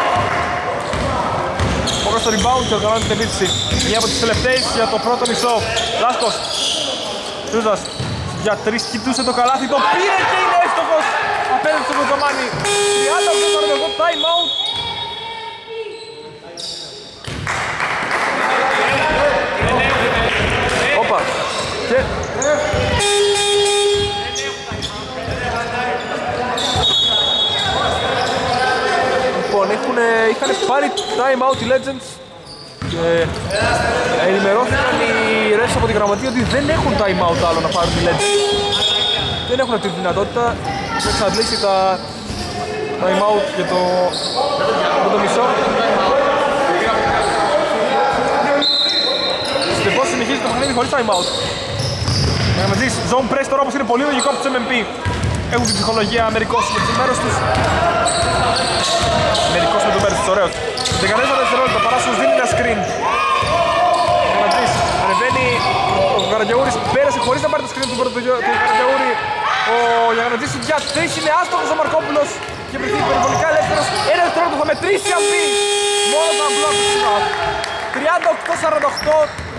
Μόκας στο rebound και οργανώνει την επίθεση. Μία από τις τελευταίες για το πρώτο μισό. Λάσκος. Τρούζας. Για τρεις κοιτούσε το καλάθι, το πήρε και είναι εύστοχος απέναντι στον Δαμάνι. τριάντα οκτώ σαράντα οκτώ time out. Όπα. Και... Λοιπόν, έχουν, είχαν πάρει time out οι Legends και ενημερώθηκαν οι refs από τη γραμματεία ότι δεν έχουν time out άλλο να πάρουν οι Legends. Δεν έχουν αυτή τη δυνατότητα. Έχουν εξαντλήσει τα time out για το πρώτο μισό. Συνεπώς συνεχίζει το παιχνίδι χωρίς time out. Για να δεις, zone press τώρα όπως είναι πολύ λογικό από τους εμ εμ πι. Έχουν την ψυχολογία μερικώς με το μέρος τους. Μερικώς με το μέρος τους, ωραίος. δεκαεννέα δευτερόλεπτα, Παράσχος δίνει ένα screen. Για να δεις, ανεβαίνει ο Καραγκιαούρης, πέρασε χωρίς να πάρει το screen του Καραγκιαούρη. Ο Γιαγανατζής για τρεις είναι άστοχος ο Μαρκόπουλος και βρεθεί υπερβολικά ελεύθερος. Ένα δευτερόλεπτο θα μετρήσει αυτή. Μόνο θα μπλοκ τριάντα οκτώ σαράντα οκτώ.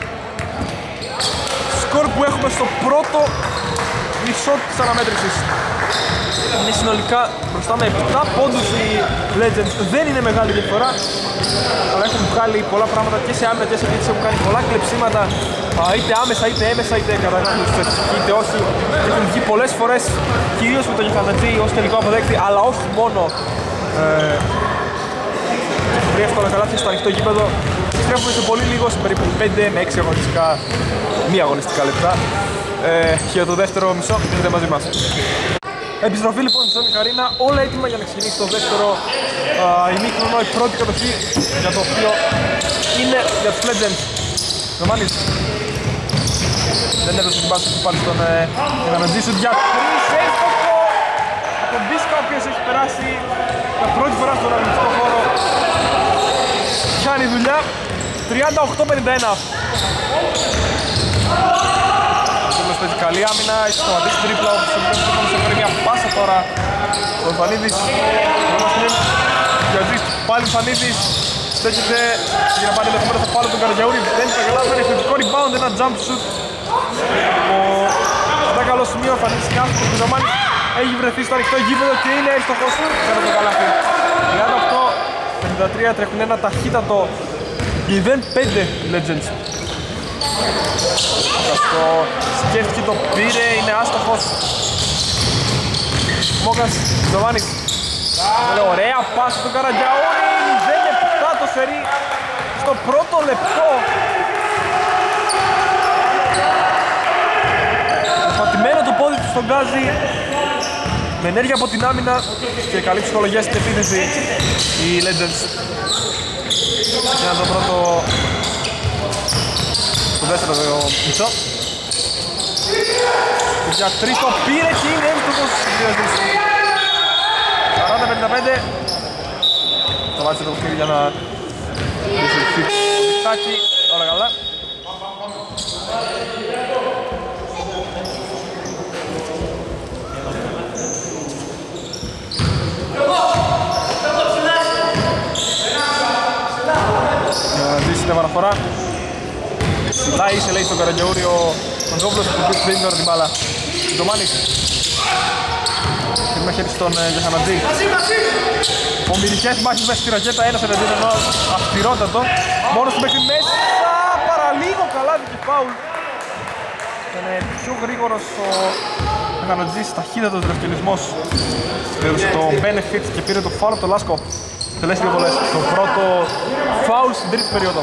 Σκορ που έχουμε στο πρώτο μισό της αναμέτρησης. Είναι συνολικά μπροστά με επτά πόντους οι Legends. Δεν είναι μεγάλη διαφορά, αλλά έχουν βγάλει πολλά πράγματα και σε άμυνα και σε επίθεση. Έχουν κάνει πολλά κλεψίματα, είτε άμεσα είτε έμεσα είτε κατά είτε όχι. Και έχουν βγει πολλές φορές, κυρίως με τον Γιαχανατζή ως τελικό αποδέκτη, αλλά όχι μόνο. Ε, βρει εύκολα καλάθια στο ανοιχτό γήπεδο. Στρέφουμε σε πολύ λίγο, σε περίπου πέντε με έξι αγωνιστικά, μία αγωνιστικά λεπτά. Ε, και το δεύτερο μισό είναι μαζί μας. Επιστροφή λοιπόν στον Καρίνα, όλα έτοιμα για να ξεκινήσει το δεύτερο ημίχρονο, η πρώτη κατοχή για το οποίο είναι για τους Legends. Δαμάνης δεν έδωσε την πάση του πάλι στον Γιαγανατζή για τρεις εύστοχο από τον Μπίσκα, ο οποίος έχει περάσει για πρώτη φορά στον αγωνιστικό χώρο. Κάνει δουλειά, τριάντα οκτώ πενήντα ένα. Ο παίζει καλή άμυνα, έχει σταματήσει τρίπλα, όπως σε φέρει μια πάσα τώρα ο Εμφανίδης. Γιαζής, πάλι Εμφανίδης, στέκεται για να πάρει ενδεχομένως το πάλο του Καραγκιαούρη. Δεν τα καλά, δεν έχει θετικό rebound, ένα jump shoot. Στα καλό σημείο ο Εμφανίδης είναι άστοχος του Ζαμάνης, έχει βρεθεί στο ανοιχτό γήπεδο και είναι έστοχος. Φέρε το καλάθι. τριάντα οκτώ πενήντα τρία, τρέχουν ένα ταχύτατο μηδέν πέντε Legends. Καστό σκέφτηκε, το πήρε, είναι άστοχος. Μόκας, Τζοβάνης. Ωραία πάση του Καρατζαούρη, μηδέν επτά το σερί στο πρώτο λεπτό. Πατημένο το πόδι του στον Γκάζι, με ενέργεια από την άμυνα και καλή ψυχολογία στην επίθεση οι Legends. Για το πρώτο, το δεύτερο το μισό. Για τρεις το πήρε και είναι εύστοχος. σαράντα πενήντα πέντε. Θα βάζει το παιχνίδι για να διευθυνθεί το δικτάκι. Όλα καλά. Να ζήσει την επαναφορά. Ψηλά είσαι, λέει στον Καρατζαούρη ο Κοντζόπουλος που δίνει τώρα την μπάλα. Ντομάνης. Θέλει να χέρι στον Γιαχανατζή. Ομιλικές μάχες μέσα στη ρακέτα, ένας εναντίον ενώ αυστηρότατο. Μόνος του μέχρι μέσα, παραλίγο καλάδι και φάουλ. Ήταν πιο γρήγορος ο Γιαχανατζής, ταχύτατος δευτερισμός. Έδωσε το benefit και πήρε το φάουλ από τον Λάσκο. Τελέσει δύο βολές. Το πρώτο φάουλ στην τρίτη περίοδο.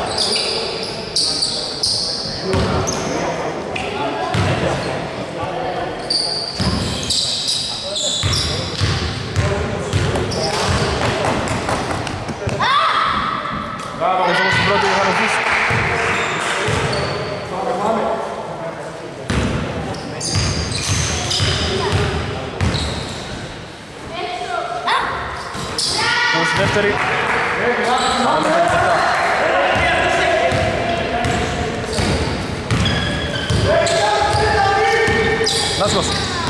Μπράβο, στην πρώτη ο Γιαχανατζής. Στη δεύτερη. Νάσκος.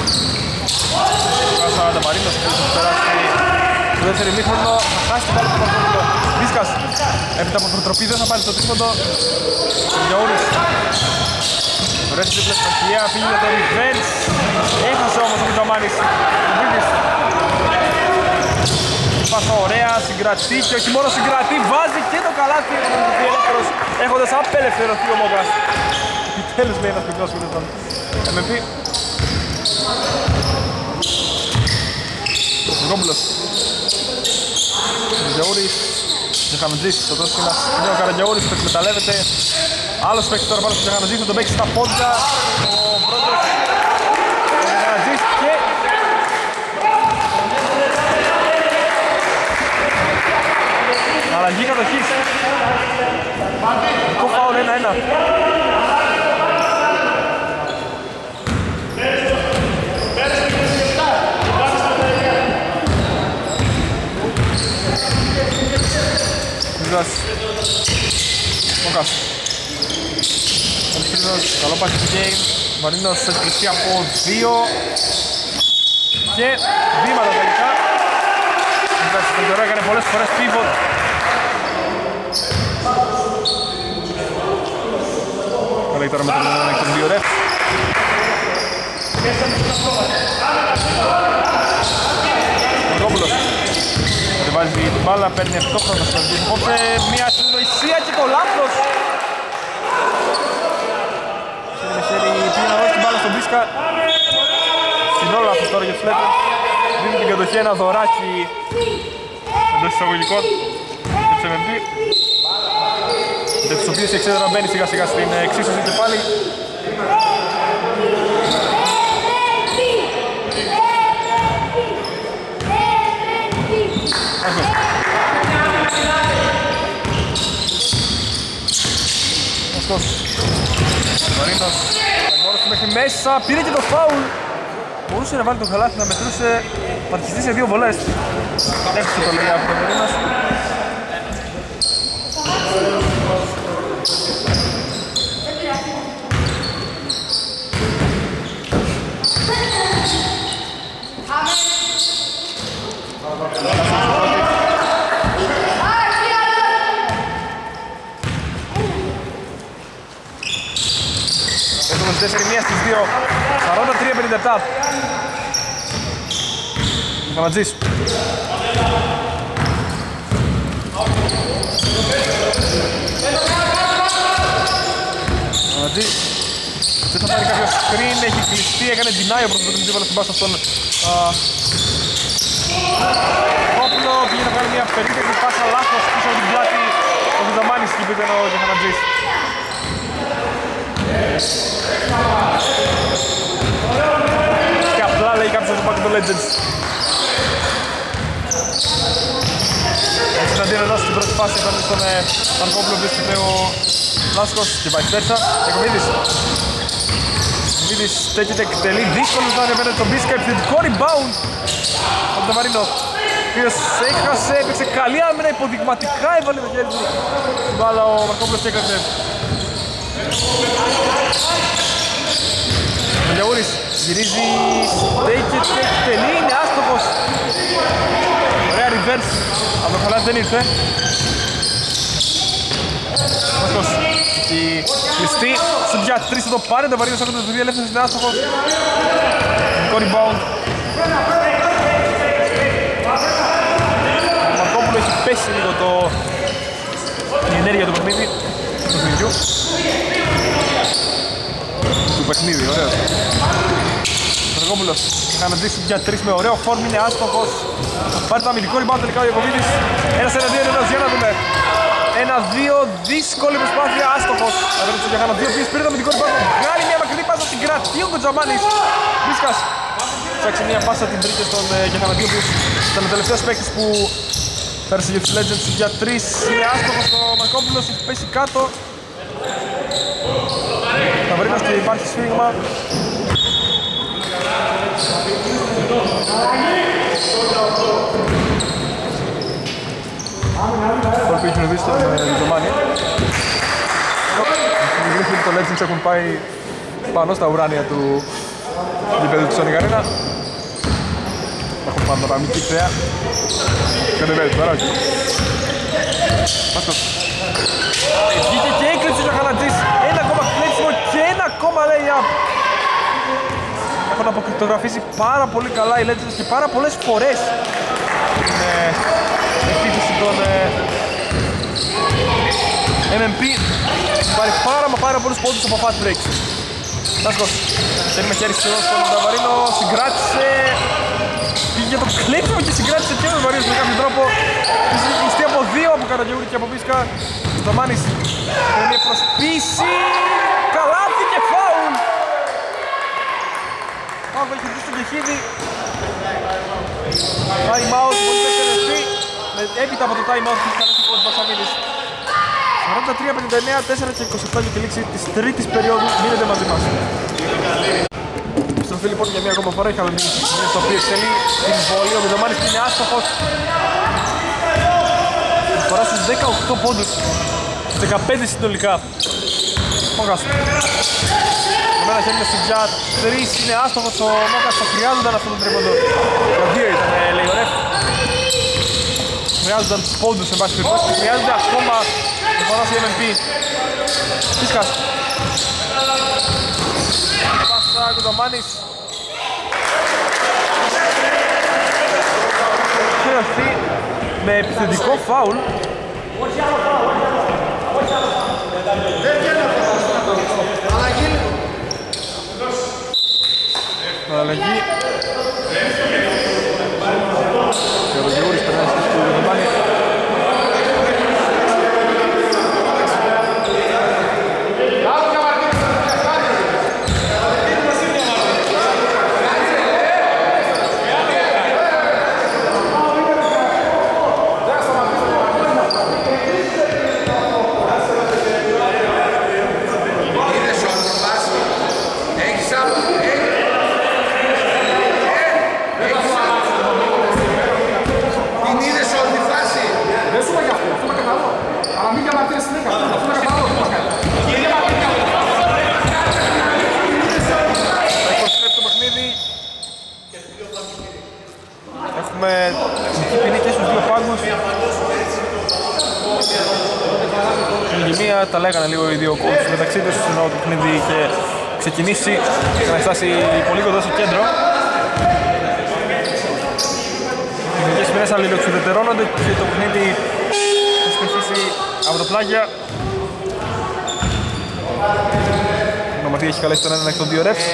Κάσα Ανταμαρίνος που έχει περάσει στο δεύτερο ημίχρονο. Θα χάσει την μπάλα του Παπαδόπουλο. Βίσκας. Έπειτα από προτροπή δεν θα πάρει το τρίποντο. Γιαούρης. Ωραίες τρίπλες στοιχεία. Πήγε για το revenge. Έχασε όμως ο Μιτζαμάνης. Πάσα ωραία, συγκρατεί και όχι μόνο συγκρατεί, βάζει και το καλάθι ελεύθερος, έχοντας απελευθερωθεί ο Μόγκας. Επιτέλους λέει ένας μικρός φίλος των εμ εμ πι. Ζογκόμπουλος. Καρατζαούρης. Γιαχανατζής, το τρώσει ένας νέο Καρατζαούρης που εκμεταλλεύεται. Άλλος παίκτης τώρα πάνω στο Γιαχανατζής, θα τον παίξει στα πόδια. Ο πρώτος Γιαχανατζής και αλλαγή κατοχής. Το φάουλ ένα ένα. Μιζάς. Μόκας. Ελπίδος, καλό πάση του game. Μαρίνος σε πλησία από δύο. Και βήματα τελικά. Μιζάς, τον καιρό έκανε πολλές φορές pivot. Καλή τώρα με τον ένα και τον δύο ρεφ. Ο Κόμπουλος βάζει την μπάλα, παίρνει αυτόχρονα στο δίδυμο. Οπότε μια συνοησία και το λάθος. Χέρι με χέρι πήγε να δώσει την μπάλα στον Μπίσκα. Συνόλο λάθος τώρα για τους Λέτε. Δίνει την κατοχή ένα δωράκι εντός εισαγωγικών για τους εμ εμ πι. Για τους οποίους η εξέδρα μπαίνει σιγά σιγά στην εξίσωση και πάλι. Αυτός Μαρίνος Μαρίνος μέχρι μέσα, πήρε και το φάουλ. Μπορούσε να βάλει το καλάθι, να μετρούσε, θα αρχιστεί σε δύο βολές. Έχασε το λέει από τον Μαρίνος. Έχουμε τέσσερις μία στις δύο, σαράντα τρία πενήντα επτά. Γιαχανατζής. Χανατζή. Δεν θα πάρει κάποιο screen, έχει κλειστεί, έκανε deny ο πρωτοβουλευτής, έβαλε στην πάσα στον Κόπλο. Πήγε να κάνει μια περίπτωση πάσα λάθος πίσω από την πλάτη. Ο Βιδαμάνης εκεί πήγαινε ο Χανατζής. Και απλά λέει κάποιος στο back to Legends. Έτσι αντίον ενός στην πρώτη φάση έφερε στον Μαρκόπουλο, βρίσκεται ο Λάσκος και πάει στέρσα. Εκομίδης. Εκομίδης στέκεται, εκτελεί δύσκολο να ανεβαίνει τον Μπίσκα, επιθετικό rebound από τον Μαρίνο. Ποιος έχασε, έπαιξε καλή άμυνα, υποδειγματικά έβαλε το χέρι του την μπάλα ο Μαρκόπουλος και έκραζε. Ο Γιαούρης γυρίζει, στέκεται, εκτελεί, είναι άστοχος. Ωραία reverse, αλλά το χαλάς δεν ήρθε. Μαρκός, έχει κλειστεί, σου για τρεις θα το πάρει, το Βαρίνος άκουσε το δύο ελεύθερος, είναι άστοχος. Μικρό rebound. Ο Μαρκόπουλο έχει πέσει λίγο το... η ενέργεια του παιχνίδι, του παιχνιδιού. Του παιχνίδι, ωραίος. Ο Μαρκόπουλος θα αναδείξει για τρεις με ωραίο φόρμ, είναι άστοχος. Πάρει το αμυντικό rebound τελικά ο Ιακωβίδης. Ένας ένα δύο ενός, για να δούμε. Ένα δύο, δύσκολη προσπάθεια, άστοχος. Αβέρνησε για Χανατζή, ο οποίος πήρε το αμυντικό rebound. Βγάλει μια μακρινή πάσα στην κρατή, ο Κοντζαμάνης. Βίσκας ψάξει μια πάσα, την βρήκε στον Γιαχανατή, ο οποίος ήταν ο τελευταίος παίκτης που πέρασε για τους Legends για τρεις. Είναι άστοχος ο Μαρκόπουλος, έχει πέσει κάτω. Θα βρει και υπάρχει σφίγμα. Τώρα που έχει γνωρίσει τον Ριζομάνι. Οι το Legends έχουν πάει πάνω στα ουράνια του γηπέδου του Sonic Arena. Έχουν πάνω τα παραμική θέα. Κατεβαίνει τώρα, όχι. Μάσκος. Βγήκε και έκλειψε ο Χανατζής. Ένα ακόμα κλέψιμο και ένα ακόμα lay-up. Έχουν αποκρυπτογραφήσει πάρα πολύ καλά οι Legends και πάρα πολλές φορές την επίθεση των εμ εμ πι. Πάρει πάρα μα πάρα πολλούς πόντους από fast breaks. Μάσκος. Θέλει με χέρι σχεδόν στον Ταβαρίνο, συγκράτησε. Πήγε το κλέψιμο και συγκράτησε και ο Ταβαρίνος με κάποιο τρόπο. Είχε κλειστεί από δύο από Καραγιούρη και από Βίσκα. Σταμάνης με μια προσπίση. Καλάθι και φάουλ. Πάβο έχει δει στο κεχίδι. Time out, μπορεί να εκτελεστεί. Έπειτα από το time out έχει καλέσει ο Βασανίδης. σαράντα τρία πενήντα εννέα, τέσσερα και είκοσι επτά για τη λήξη της τρίτης περίοδου. Μείνετε μαζί μας. Στροφή λοιπόν για μία ακόμα φορά. Είχαμε μια στιγμή στο οποίο εξελεί την βολή. Ο Μηδομάνης είναι άστοχος. Φορά στους δεκαοκτώ πόντους. Στους δεκαπέντε συνολικά. Μόγκας. Εμένα χέρια στην για τρεις. Είναι άστοχος ο Μόγκας. Το χρειάζονταν αυτό το τρίποντο. Για δύο ήταν λέει ο ρεφ. Χρειάζονταν τους πόντους σε βάση περιπτώσει και χρειάζονται ακόμα να φοράσει η εμ εμ πι. Φίσκας. Πάσα Κοντομάνης. Χρειαστεί με επιθετικό φάουλ. Αλλαγή. Και ο Γιούρης περνάει στη του Κοντομάνη. Τα λέγανε λίγο οι δύο coaches μεταξύ τους ενώ το παιχνίδι είχε ξεκινήσει και να φτάσει πολύ κοντά στο κέντρο. Οι γενικές σημερές αλληλοεξουδετερώνονται και το παιχνίδι έχει συνεχίσει από τα πλάγια. Μαρτία έχει καλέσει τον έναν εκ των δύο ρεφς.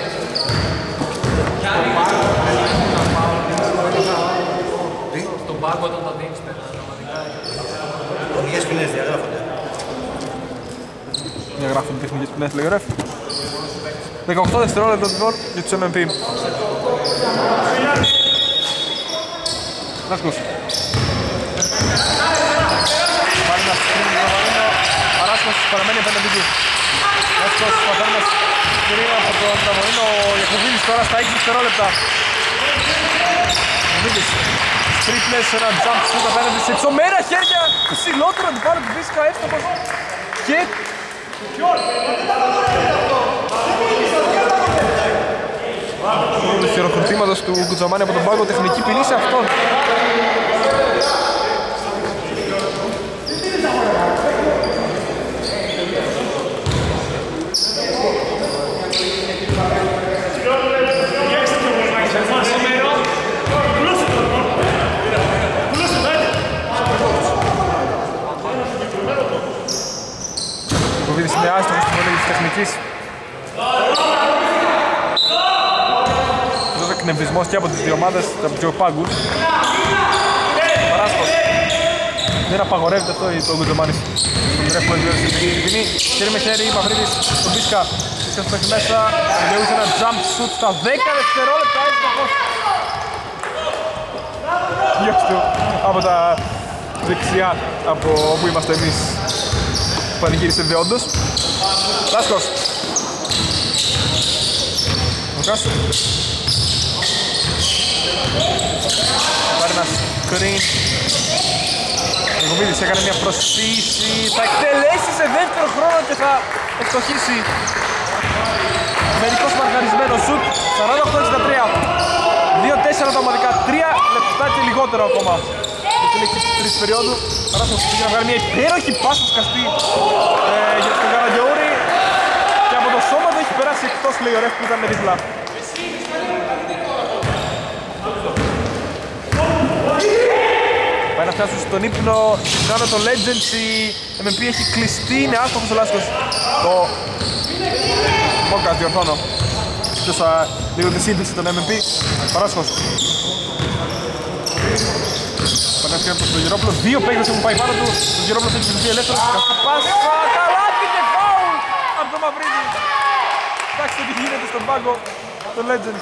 Στον πάγκο όταν τα δίνεις πραγματικά. Τεχνικές ποινές διαγράφονται. Διαγράφονται τεχνικές ποινές, λέει ο ρεφ. δεκαοκτώ δευτερόλεπτα λοιπόν για τους εμ εμ πι. Λάσκος. Πάρει ένα σκριν για τον Μαρίνο. Παράσκος παραμένει απέναντι του. Λάσκος πατάει ένα σκριν από τον Ταμορίνο. Ο Γιακοβίδης τώρα στα έξι δευτερόλεπτα. Γιακοβίδης. Τρίπλες σε ένα jump shoot απέναντι σε ψωμένα χέρια. Ψηλότερα του πάρει του Βίσκα εύστοχος. Και... του χειροκροτήματος του Κουτζαμάνη από τον πάγκο, τεχνική ποινή σε αυτόν. Ο Κοβίδης είναι άστοχος στην βολή της τεχνικής. Εκνευρισμός και από τις δύο ομάδες, από τους δύο πάγκους. Παράσκος. Δεν απαγορεύεται αυτό το Γκουτζομάνης. Τον τρέφουμε δύο ώρες στην ποινή. Χέρι με χέρι, Μαυρίδης στον Πίσκα. Πίσκα στο έχει μέσα. Τελειούσε ένα jump shoot στα δέκα δευτερόλεπτα. Εύστοχος. Γιος του από τα δεξιά από όπου είμαστε εμείς. Πανηγύρισε δεόντως. Λάσκος. Λουκάς. Πάρει ένα screen. Ο Κοβίδης έκανε μια προσποίηση. Θα εκτελέσει σε δεύτερο χρόνο και θα εκτοχίσει. Μερικός μαρκαρισμένο σουτ. σαράντα οκτώ εξήντα τρία. δύο τέσσερα τα ομαδικά. τρία λεπτά και λιγότερο ακόμα. Και την έχει της τρίτης περίοδου. Παράσχος πήγε να βγάλει μια υπέροχη πάσα σκαστή ε, για τον Καραγιούρη. Και από το σώμα του έχει περάσει εκτός, λέει ο ρεφ που ήταν δίπλα. Πάει να φτάσουν στον ύπνο, κάνω το Legends, η εμ εμ πι έχει κλειστεί, είναι άστοχος ο Λάσκος. Το Μόκας διορθώνω. Φτώσα λίγο τη σύνθεση των εμ εμ πι. Παράσχος. Πανέφυγε από τον Γερόπουλος, δύο παίκτες έχουν πάει πάνω του. Ο Γερόπουλος έχει συζητήσει ελεύθερος. Καστή πάσα, καλάθι και φάουλ από το Μαυρίδη. Κοιτάξτε τι γίνεται στον πάγκο, το Legends.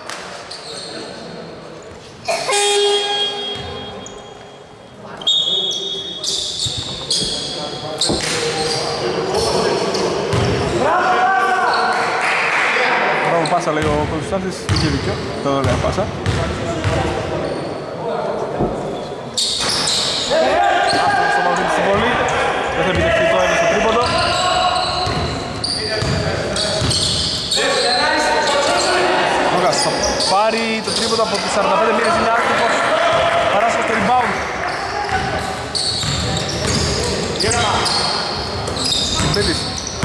Μπράβο πάσα, λέει ο Κωνσταντής, είχε δίκιο, το λέω πάσα. Άστοχος στο Μαυρίδη στη βολή, δεν θα επιτευχθεί το ένα στο τρίποντο. Λούκας θα πάρει το τρίποντο από τις σαράντα πέντε μοίρες, είναι άστοχος. Παράσκος στο rebound. Μαυρίδης.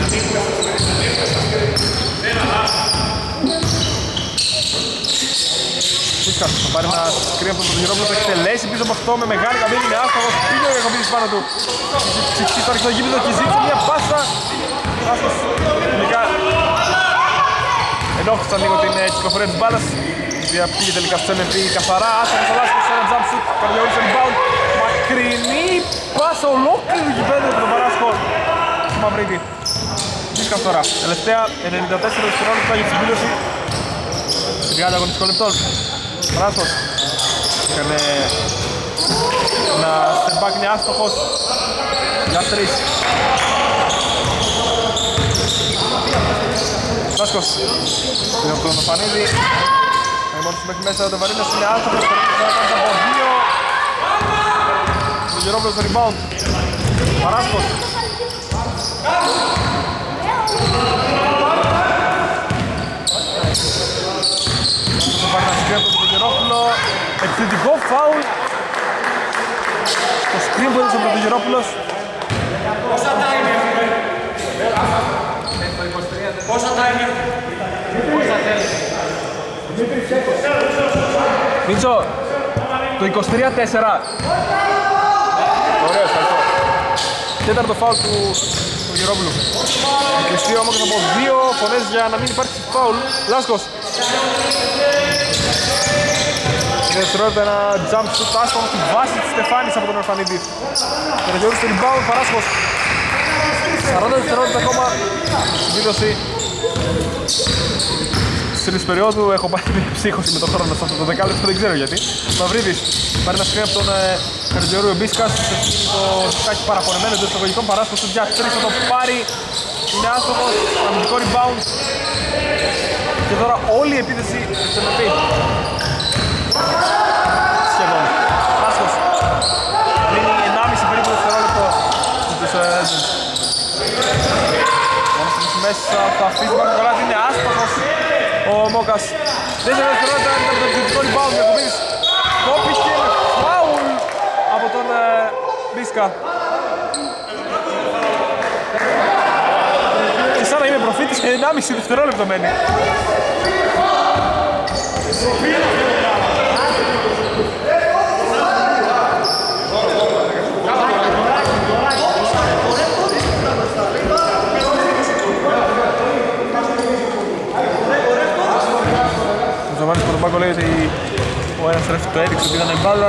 Φίσκας θα πάρει ένα σκριν από τον Γερόπουλο, θα εκτελέσει πίσω από αυτό με μεγάλη καμπίνη, είναι άστοχος, πήγε ο Γιακοβίδης πάνω του. Ψηφίσει το αρχικό γήπεδο και ζήτησε μια πάσα. Άστοχος, τελικά ενόχλησαν λίγο την κυκλοφορία της μπάλας, η οποία πήγε τελικά στο εμ εμ πι καθαρά. Άστοχος ο Λάσκος σε ένα jump shoot, Καρδιαούρης στο rebound, μακρινή πάσα ολόκληρου γηπέδου από τον Παράσκο στο Μαυρίδη. Φίσκας τώρα, τελευταία ενενήντα τέσσερα δευτερόλεπτα για τη συμπλήρωση τριάντα αγωνιστικών λεπτών. Παράσκος έκανε ένα step back, είναι άστοχος για τρεις. Παράσκος είναι από τον Φανίδη, είναι μόνος μέχρι μέσα, ο Τεβαρίνος είναι άστοχος, θα κάνει από δύο. Το Γερόπουλος στο rebound. Παράσκος. Θα πάρει ένα σκριν από τον Γερόπουλο. Επιθετικό φάουλ. Το σκριν που έδωσε από τον Γερόπουλος. Πόσα time έχουμε? Πόσα time έχουμε? Πόσα τέλος? Μίτσο, το είκοσι τρία τέσσερα. Ωραία, ευχαριστώ. Τέταρτο φάουλ του, του Γερόπουλου. Κλειστεί όμως από δύο φωνές για να μην υπάρχει φάουλ. Λάσκος. Είναι δευτερόλεπτα ένα jump shoot άσχημα στη βάση της Στεφάνης από τον Ορφανίδη. Καραγιώρης στο rebound, Παράσχος. σαράντα δευτερόλεπτα ακόμα στην δήλωση. Στην περίοδου έχω πάρει μια ψύχωση με τον χρόνο σε αυτό το δεκάλεπτο, δεν ξέρω γιατί. Μαυρίδης πάρει ένα σκριν από τον Καρδιορού Εμπίσκας. Το κάτι παραπονεμένο εντός εισαγωγικών. Παράσχος του για τρεις θα το πάρει. Είναι άστοχος, αμυντικό rebound. Και τώρα όλη η επίθεση της εμ πι. Σχεδόν. Παράσχος. Μείνει ενάμιση περίπου δευτερόλεπτο στους Legends. Μόνος μέσα θα αφήσει πάνω καλά, είναι άστοχος ο Μόκας. Δεύτερο δευτερόλεπτα ήταν το επιθετικό rebound για τον Μπίς. Κόπηκε με φάουλ από τον Μπίσκα. Και σαν να είμαι προφήτης, ενάμιση δευτερόλεπτο μένει. Ο Ζαβάνης από τον πάγκο λέει ότι ο ένας ρεφ το έδειξε ότι ήταν μπάλα.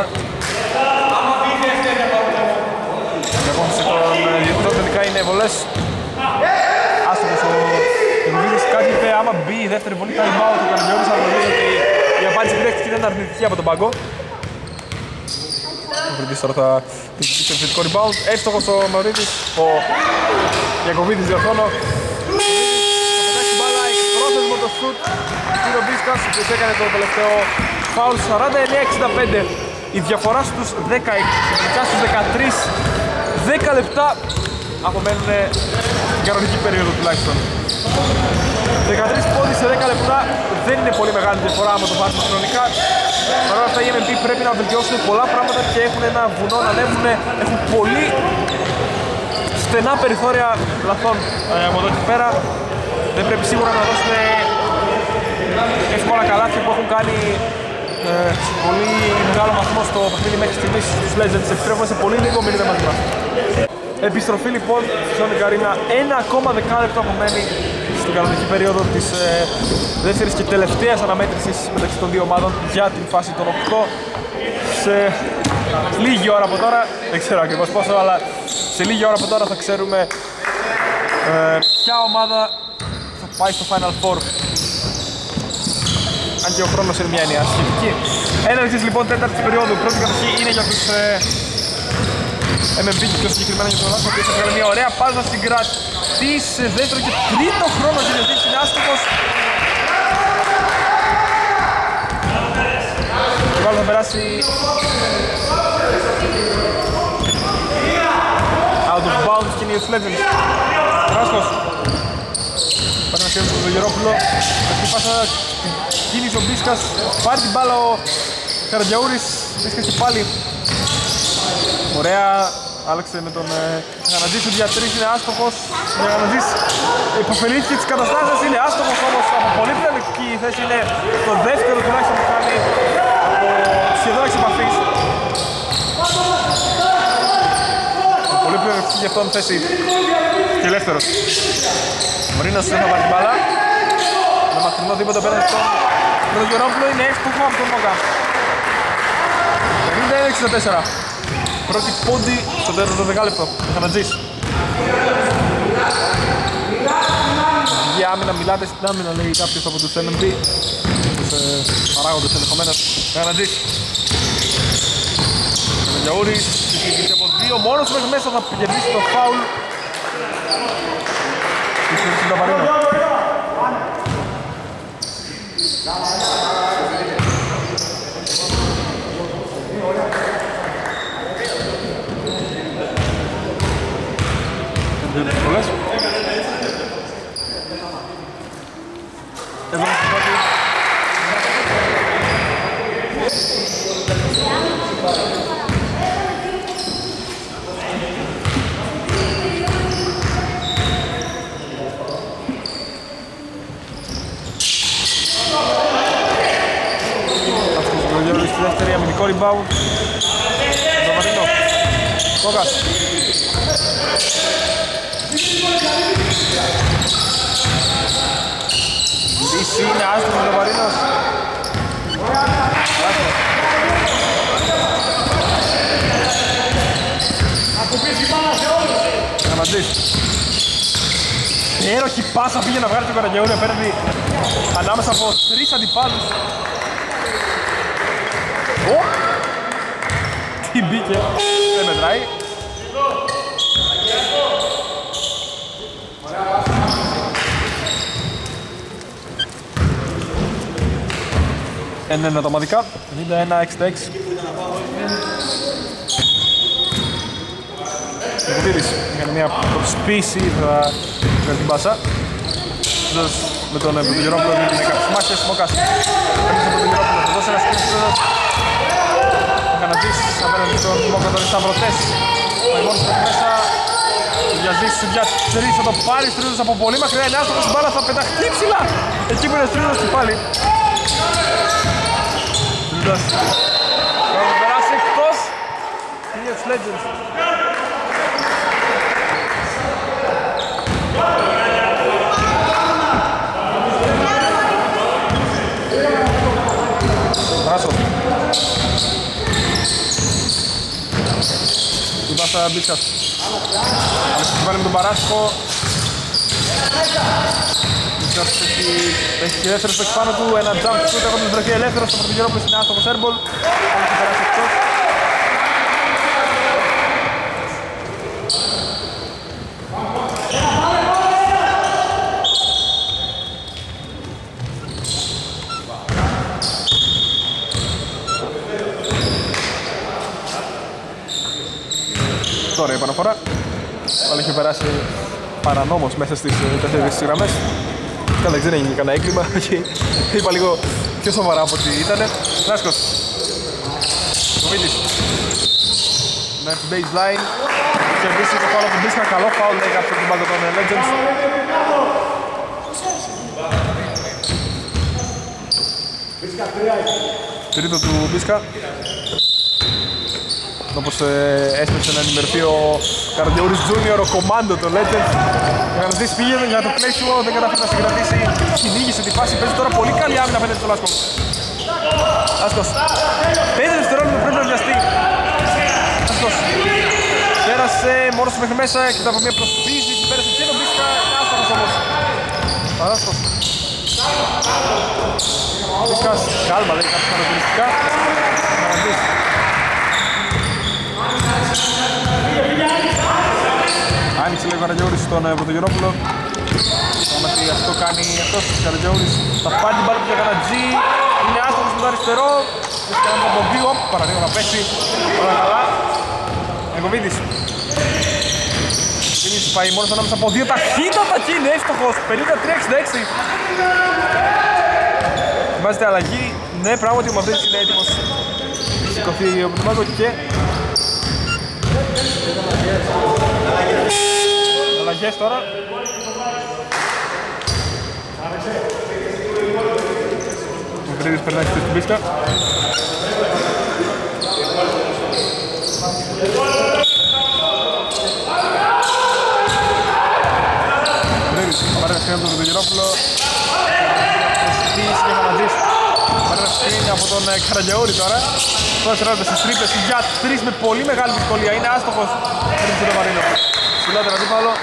Η απόφαση των διαιτητών τελικά είναι βολές. Άστοχος ο Γερμίδης, κάτι είπε άμα μπει η δεύτερη βολή time out του Καρδιόρης, αλλά νομίζω ότι η απάντηση που δέχτηκε ήταν αρνητική από τον πάγκο. Ο Βρυντής τώρα θα διεκδικήσει το επιθετικό rebound. Εύστοχος ο Μαυρίδης, ο Γιακοβίδης διορθώνω. Το σουτ του Μπίσκας, ο οποίος έκανε το τελευταίο φάουλ. Σαράντα εννέα εξήντα πέντε η διαφορά στους δέκα, ειδικά στους δεκατρείς. δέκα λεπτά απομένουν στην κανονική περίοδο τουλάχιστον. δεκατρείς πόντοι σε δέκα λεπτά δεν είναι πολύ μεγάλη διαφορά άμα το πάρουμε χρονικά. Παρ' όλα αυτά οι εμ πι πρέπει να βελτιώσουν πολλά πράγματα και έχουν ένα βουνό να ανέβουν. Έχουν πολύ στενά περιθώρια λαθών από εδώ και πέρα. Δεν πρέπει σίγουρα να δώσουν εύκολα καλάθια που έχουν κάνει ε, σε πολύ μεγάλο βαθμό στο παιχνίδι μέχρι στιγμής στους Legends. Επιστρέφουμε σε πολύ λίγο, μείνετε μαζί μας. Επιστροφή λοιπόν στη Sonic Arena, ένα ακόμα δεκάλεπτο απομένει στην κανονική περίοδο της ε, δεύτερης και τελευταίας αναμέτρησης μεταξύ των δύο ομάδων για την φάση των οκτώ. Σε λίγη ώρα από τώρα, δεν ξέρω ακριβώς πόσο, αλλά σε λίγη ώρα από τώρα θα ξέρουμε ε, ποια ομάδα θα πάει στο Final Four. Αν και ο χρόνος είναι μια έννοια σχετική. Έναρξης λοιπόν τέταρτης περίοδου, πρώτη κατοχή είναι για τους ε, εμ πι και πιο συγκεκριμένα για τον Λάσκο, ο οποίος θα κάνει μια ωραία πάζα στην κρατήση, δεύτερο και τρίτο χρόνο για να είναι άστοχος. Και πάλι θα περάσει out of bounds και είναι οι Legends. Ράσκος πάρει να σκέφτεται στον Γερόπουλο, αυτή πάσα κίνησε ο Μπίσκας, πάρει την μπάλα ο Καραντιαούρης, Μπίσκας και πάλι. Ωραία, άλλαξε με τον Γανατζής, ο διατρής είναι άστοχος. Ο Γανατζής υποφελήθηκε τις καταστάσεις, είναι άστοχος όμως από πολύ πλεονεκτική θέση, είναι το δεύτερο τουλάχιστον που κάνει από σχεδόν εξ επαφής. Πολύ πλεονεκτική για αυτόν θέση και ελεύθερος. Ο Μαρίνος δεν θα πάρει την μπάλα. Με μακρινό δίποτα πέρασε στον Γερόπουλο, είναι εύστοχο από τον Μόκα. πενήντα ένα εξήντα τέσσερα. Πρώτη πόντι στο τέταρτο δεκάλεπτο. Χανατζής. Για άμυνα, μιλάτε στην άμυνα, λέει κάποιος από τους εμ πι. Τους ε, παράγοντες ενδεχομένως. Χανατζής. Γιαούρης, και από δύο μόνος μέχρι μέσα θα κερδίσει το φάουλ. Και το Βαρίνο. Πολλές. Εδώ είναι το πρώτο. Αυτός ο Γιώργος στη δεύτερη αμυντικό rebound. Το Βαρίνο. Κόκας. Λύση είναι άστος με τον Βαρίνος. Κανατζής. Έροχη πάσα πήγε να βγάλει τον Καραγιαούρη, παίρνει ανάμεσα από τρεις αντιπάλους. Ω! Τι μπήκε, δεν μετράει. Ένα ένα τα ομαδικά, ενενήντα ένα εξήντα έξι. Νικητήρης έκανε μια προσπίση, θα κάνει την πάσα. Με τον Πρωτογερόπουλο δίνει κάποιες μάχες, Μόκας. Κάνει τον Πρωτογερόπουλο, θα δώσει ένα σκηνικό. Ο Κανατζής απέναντι στον Μόκα των Σταυρωτές. Πάει μόνος από μέσα. Ο Διαζής για τρεις θα το πάρει, Στρίδος από πολύ μακριά. Είναι άστοχος, η μπάλα θα πεταχτεί ψηλά. Εκεί που είναι Στρίδος και πάλι. Στρίδος. Θα το περάσει εκτός. Είναι για τους Legends. Ράσο. Την πάσα Μπίσκας. Θα βάλει με τον Παράσκο. Μπίσκας έχει ελεύθερος στο πάνω του. Ένα jump shoot, έχω τον βρεθεί ελεύθερος. Το Πρωτογερόπουλος είναι άστοχος airball. Θα το περάσει εκτός. Τώρα η επαναφορά. Πάλι είχε περάσει παρανόμως μέσα στις τέσσερις γραμμές. Καλά, δεν έγινε κανένα έγκλημα. Είπα λίγο πιο σοβαρά από ό,τι ήτανε. Λάσκος. Κομίτης. Με την baseline. Κερδίσει το φάουλ από τον Μπίσκα. Καλό φάουλ λέει κάποιος από την μπάλα των Legends. Τρίτο του Μπίσκα. Όπως ε, έσπευσε να ενημερωθεί ο Καρδιαούρης Junior, ο κομμάντο των Legends. Ο Κανατζής πήγε για το κλέξιμο, δεν κατάφερε να συγκρατήσει, κυνήγησε τη φάση, παίζει τώρα πολύ καλή άμυνα απέναντι στο Λάσκο. Λάσκος, πέντε δευτερόλεπτα πρέπει να βιαστεί. Λάσκος, πέρασε μόνος του μέχρι μέσα και μετά από μια προσπίση, την πέρασε και τον Μπίσκα, άστοχος όμως. Λάσκος. Μπίσκας, κάλμα, δεν είναι κάποια χαρακτηριστικά. Κανατζής. Άνοιξε λέει ο Καραγιαούρης στον Πρωτογερόπουλο. Πάμε τι αυτό κάνει αυτός ο Καραγιαούρης. Θα πάρει την μπάλα του για Κανατζή. Είναι άστοχος με το αριστερό. Δεν κάνει τον Μπομπίου. Παραδείγω να πέσει. Όλα καλά. Εγκοβίδης. Εγκοβίδης πάει μόνος ανάμεσα από δύο ταχύτατα και είναι εύστοχος. πενήντα τρία εξήντα έξι. Βάζετε αλλαγή. Ναι, πράγματι ο Μαυρίδης είναι έτοιμος. Σηκωθεί από τον πάγκο και αλλαγές τώρα. Ο Βρίδης περνάει στην πίστα. Βρίδης, πάρε σκριν από τον Πρωτογερόπουλο. Προσπίση και Κανατζής. Πάρε σκριν από τον Καραγιαούρη τώρα. Τώρα σειράζεται στις τρίπλες για τρεις με πολύ μεγάλη δυσκολία. Είναι άστοχος. Βρίδης τον Μαρίνο. Ψηλότερα αντίπαλο.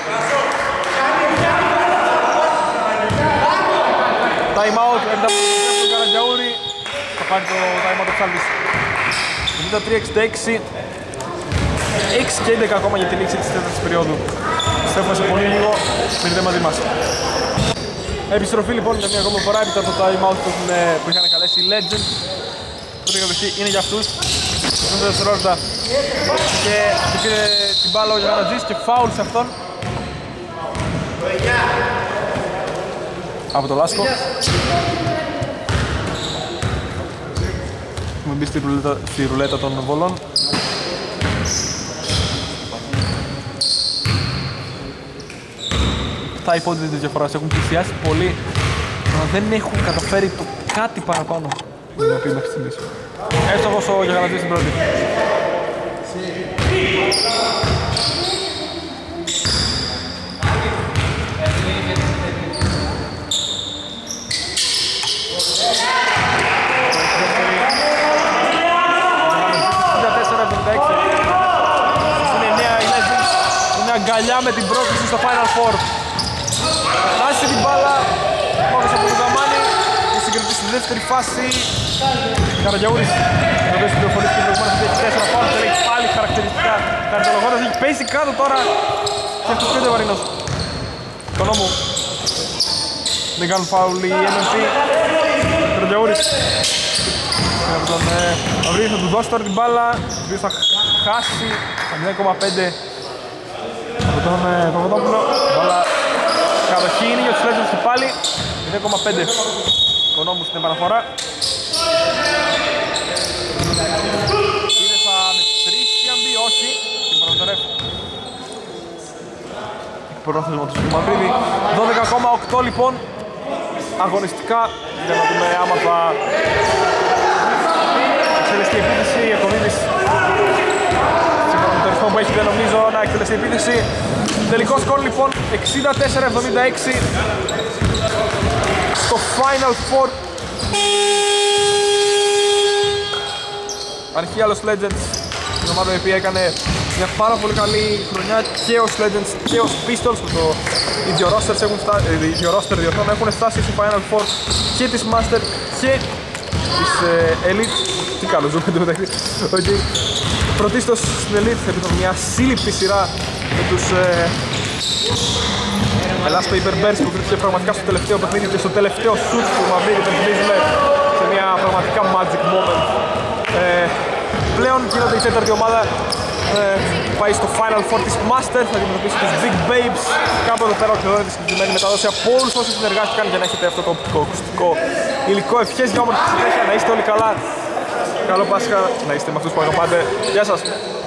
Time out, έπειτα από τον Καραγιαούρη. Θα πάρει το time out ο Ψάλτης. ενενήντα τρία εξήντα έξι. έξι και έντεκα ακόμα για τη λήξη της τέταρτης περίοδου. Στέφουμε σε πολύ λίγο, μείνετε μαζί μας. Επιστροφή λοιπόν για μια ακόμα φορά, έπειτα από το time out που είχαν καλέσει οι Legends. Πρώτη κατοχή είναι για αυτούς. είκοσι δευτερόλεπτα. Και πήρε την μπάλα ο Γιαννατζής και φάουλ σε αυτόν. Από το Λάσκο. Έχουμε μπει στη ρουλέτα, στη ρουλέτα των βολών. Τα υπόλοιπα της διαφοράς έχουν πλησιάσει πολύ, αλλά δεν έχουν καταφέρει το κάτι παραπάνω. Δεν το πει μέχρι στιγμής. Εύστοχος ο Γιαννατζής στην πρώτη. Αγκαλιά με την πρόκληση στο Final Four. Χάσει την μπάλα, μόνος από τον Γαμάνη, και συγκρατεί στη δεύτερη φάση. Καραγιαούρης, να δώσει πληροφορίες και προηγούμενος έχει τέσσερα φάουλ, δεν έχει πάλι χαρακτηριστικά. Καρδιολογόρας έχει πέσει κάτω τώρα και αυτός πέντε βαρύνος. Οικονόμου. Δεν κάνουν φάουλ οι εμ εμ σι. Καραγιαούρης. Από τον Αυρίδη θα του δώσει τώρα την μπάλα, ο οποίος θα χάσει τα μηδέν κόμμα πέντε. Από τον Παπαδόπουλο, αλλά κατοχή είναι για τους Legends και πάλι μηδέν κόμμα πέντε. Οικονόμου στην επαναφορά. Είναι θα μετρήσει αν μπει, όχι. Την παρατερεύει. Πρόθεσμα του Μαυρίδη. δώδεκα κόμμα οκτώ λοιπόν. Αγωνιστικά για να δούμε άμα θα εξελεστεί επίθεση. Ιακωβίδης που έχει, δεν νομίζω να εκτελεστεί επίθεση. Τελικό σκορ λοιπόν εξήντα τέσσερα εβδομήντα έξι στο Final Four. Αρχαία los Legends, την ομάδα η οποία έκανε μια πάρα πολύ καλή χρονιά και ως Legends και ως Pistols, που το ίδιο roster έχουν φτάσει, ίδιο roster διορθών έχουν φτάσει στο Final Four και της Master και της ε, Elite. Τι κάνω, ζούμε το μεταξύ. Okay. Πρωτίστως στην Elite έπειτα μια σύλληπτη σειρά με τους ε, Ελλάς Paper Bears που βρίσκεται πραγματικά στο τελευταίο παιχνίδι και στο τελευταίο shoot που Μαυρίδη παιχνίζουν σε μια πραγματικά magic moment. Ε, πλέον γίνονται η τέταρτη ομάδα, ε, πάει στο Final Four της Master, θα αντιμετωπίσει τους Big Babes. Κάπου εδώ πέρα ολοκληρώνεται τη συγκεκριμένη μετάδοση από όλους όσοι συνεργάστηκαν για να έχετε αυτό το οπτικό ακουστικό υλικό. Ευχές για όμορφη συνέχεια, να είστε όλοι καλά. Καλό Πάσχα, να είστε με αυτούς που αγαπάτε. Γεια σας!